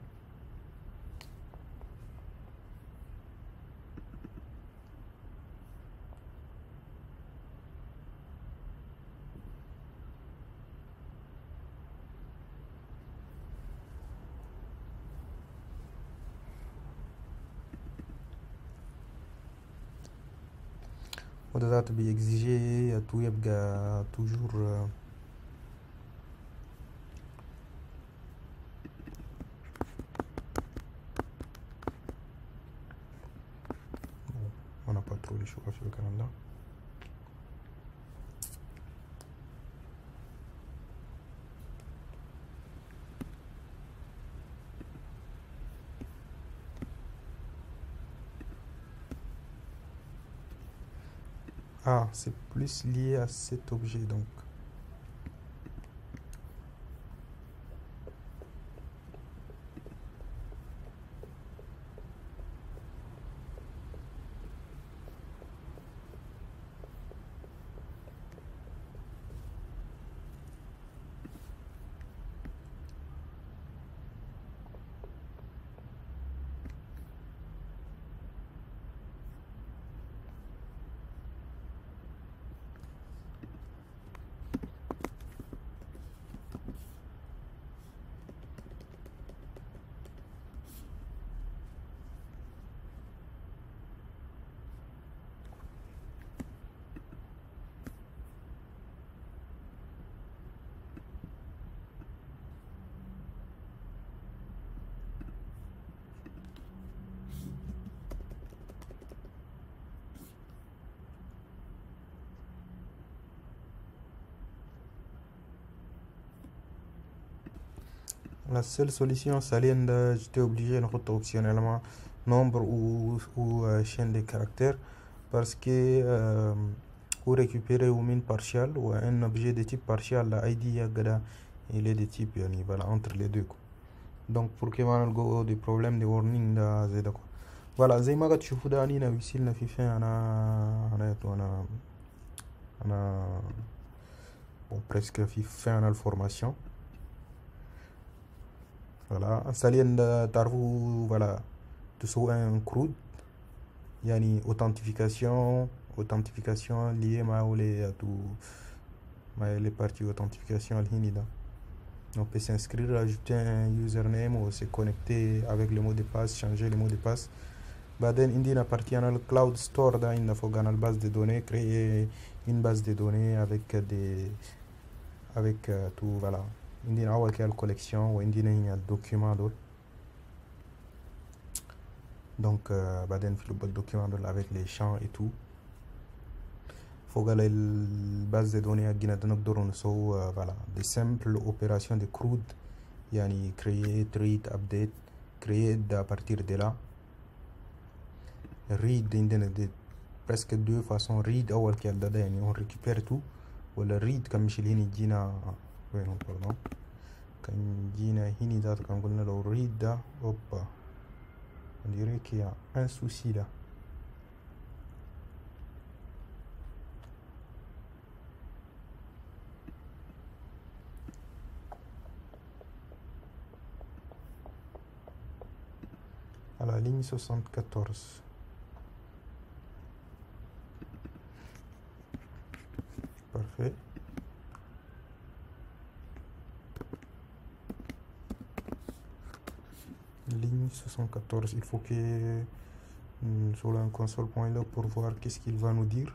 وده بيexige tout يبقى toujours on n'a pas trop les choix sur le Canada. Ah, c'est plus lié à cet objet donc. La seule solution, j'étais obligé de retirer optionnellement nombre ou chaîne de caractères parce que pour récupérer une mine partielle ou un objet de type partiel, la ID il est de type voilà, entre les deux. Donc pour que on ait des problèmes de warning ده voilà زي ما قد تشوفوا ده أنينا وصلنا في فين أنا bon, presque في fin la formation. Voilà, installer تعرفوا voilà تسوي un CRUD يعني authentification liée مع les parties authentification الهيني ده. On peut s'inscrire, ajouter un username ou se connecter avec le mot de passe, changer le mot de passe. Baden Indien appartient au cloud store da il faut gagner la base de données, créer une base de données avec tout voilà. Indien a une collection ou Indien il y a document d'autres. Donc baden le document avec les champs et tout. Faut gagner la base de données à voilà des simples opérations de CRUD. Yani créer, treat, update, créer à partir de là. Read de presque deux façons. Read on récupère tout. Ou le read comme je l'ai dit pardon. Quand hini dat quand on le read hop. On dirait qu'il y a un souci là. À la ligne 74. Parfait. Ligne 74. Il faut que sur un console.log pour voir qu'est-ce qu'il va nous dire.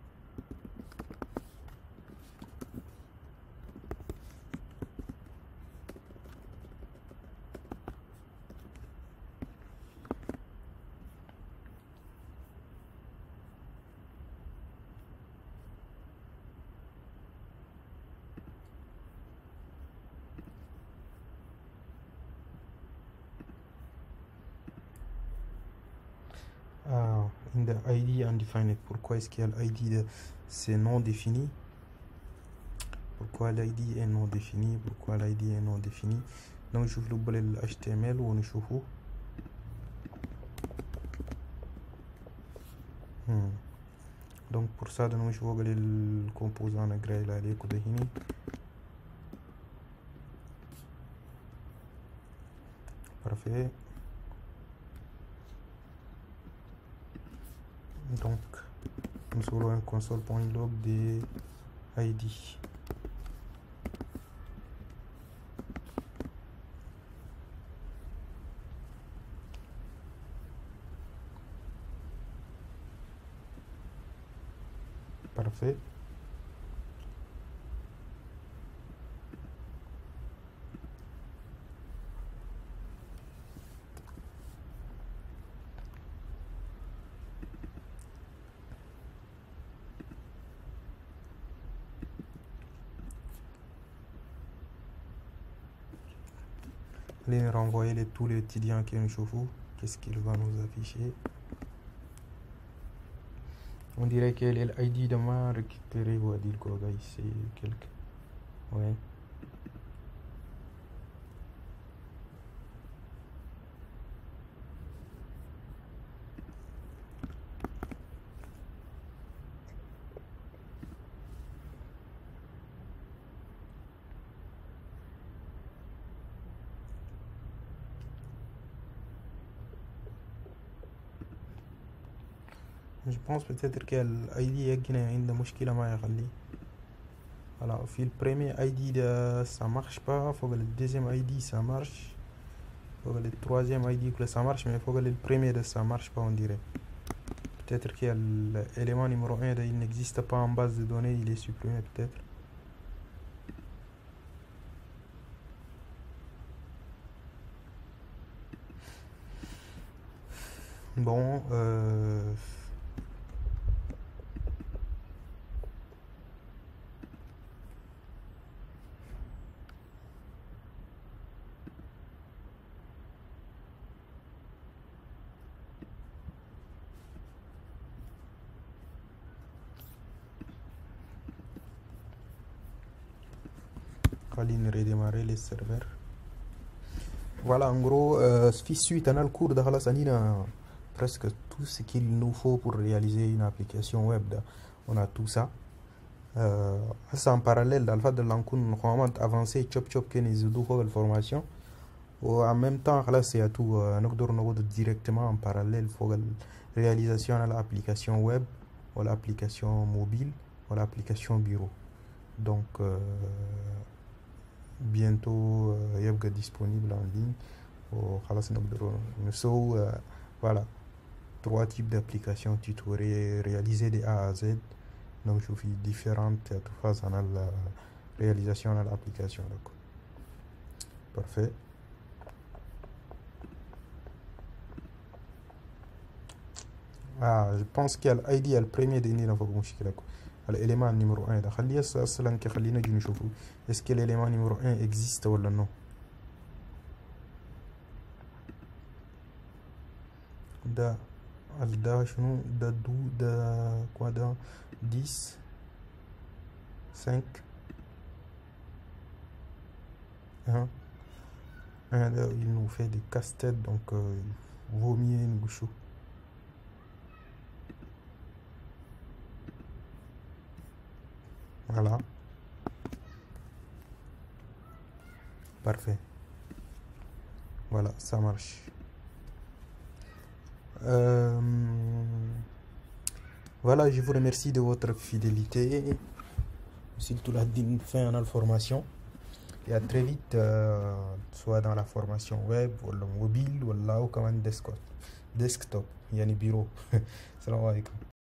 In the ID undefined. Pourquoi est-ce qu'il y a l'ID c'est non défini? Pourquoi l'ID est non défini? Pourquoi l'ID est non défini? نشوف له ال HTML ونشوفه. Donc pour ça نشوفه le composant نقرا إلى عليه كده هنا. Parfait. Donc nous aurons un console.log des ID. Parfait. Allez renvoyer tous les étudiants qui nous chauffent. Qu'est-ce qu'il va nous afficher? On dirait que l'ID de ma récupéré ou à dire quoi ici quelque. Ouais. Je pense peut-être que l'ID a une مشكلة ما يخلي. Voilà, في le premier ID de ça marche pas, faut que le deuxième ID ça marche, faut que le troisième ID que ça marche, mais faut que le premier de ça marche pas on dirait. Peut-être que l'élément numéro 1 il n'existe pas en base de données, il est supprimé peut-être. Bon, خلينا redémarrer les serveurs. Voilà, en gros, suite à le cours de خلاص عندنا presque tout ce qu'il nous faut pour réaliser une application web. On a tout ça. Ça en parallèle, dans le fait de l'encours, on a avancé chop que nous avons la formation. En même temps, là, c'est tout. Nous directement en parallèle pour la réalisation de l'application web, ou l'application mobile, ou l'application bureau. Donc, bientôt, il y a disponible en ligne. Voilà, 3 types d'applications tutoriels réalisées de A à Z. Donc je fais différentes phases dans la réalisation de l'application. Parfait. Je pense qu'il y a l'ID le premier de l'élément numéro 1. Est-ce que l'élément numéro 1 existe ou non? Da شنو da quoi da 10 5 1 là, il nous fait des casse-têtes donc il vaut mieux une bouche. Voilà, parfait. Voilà, ça marche. Voilà, je vous remercie de votre fidélité. Surtout la fin de la formation. Et à très vite, soit dans la formation web, ou le mobile, ou là, ou comme un desktop. Il y a un bureau. Salam alaikum.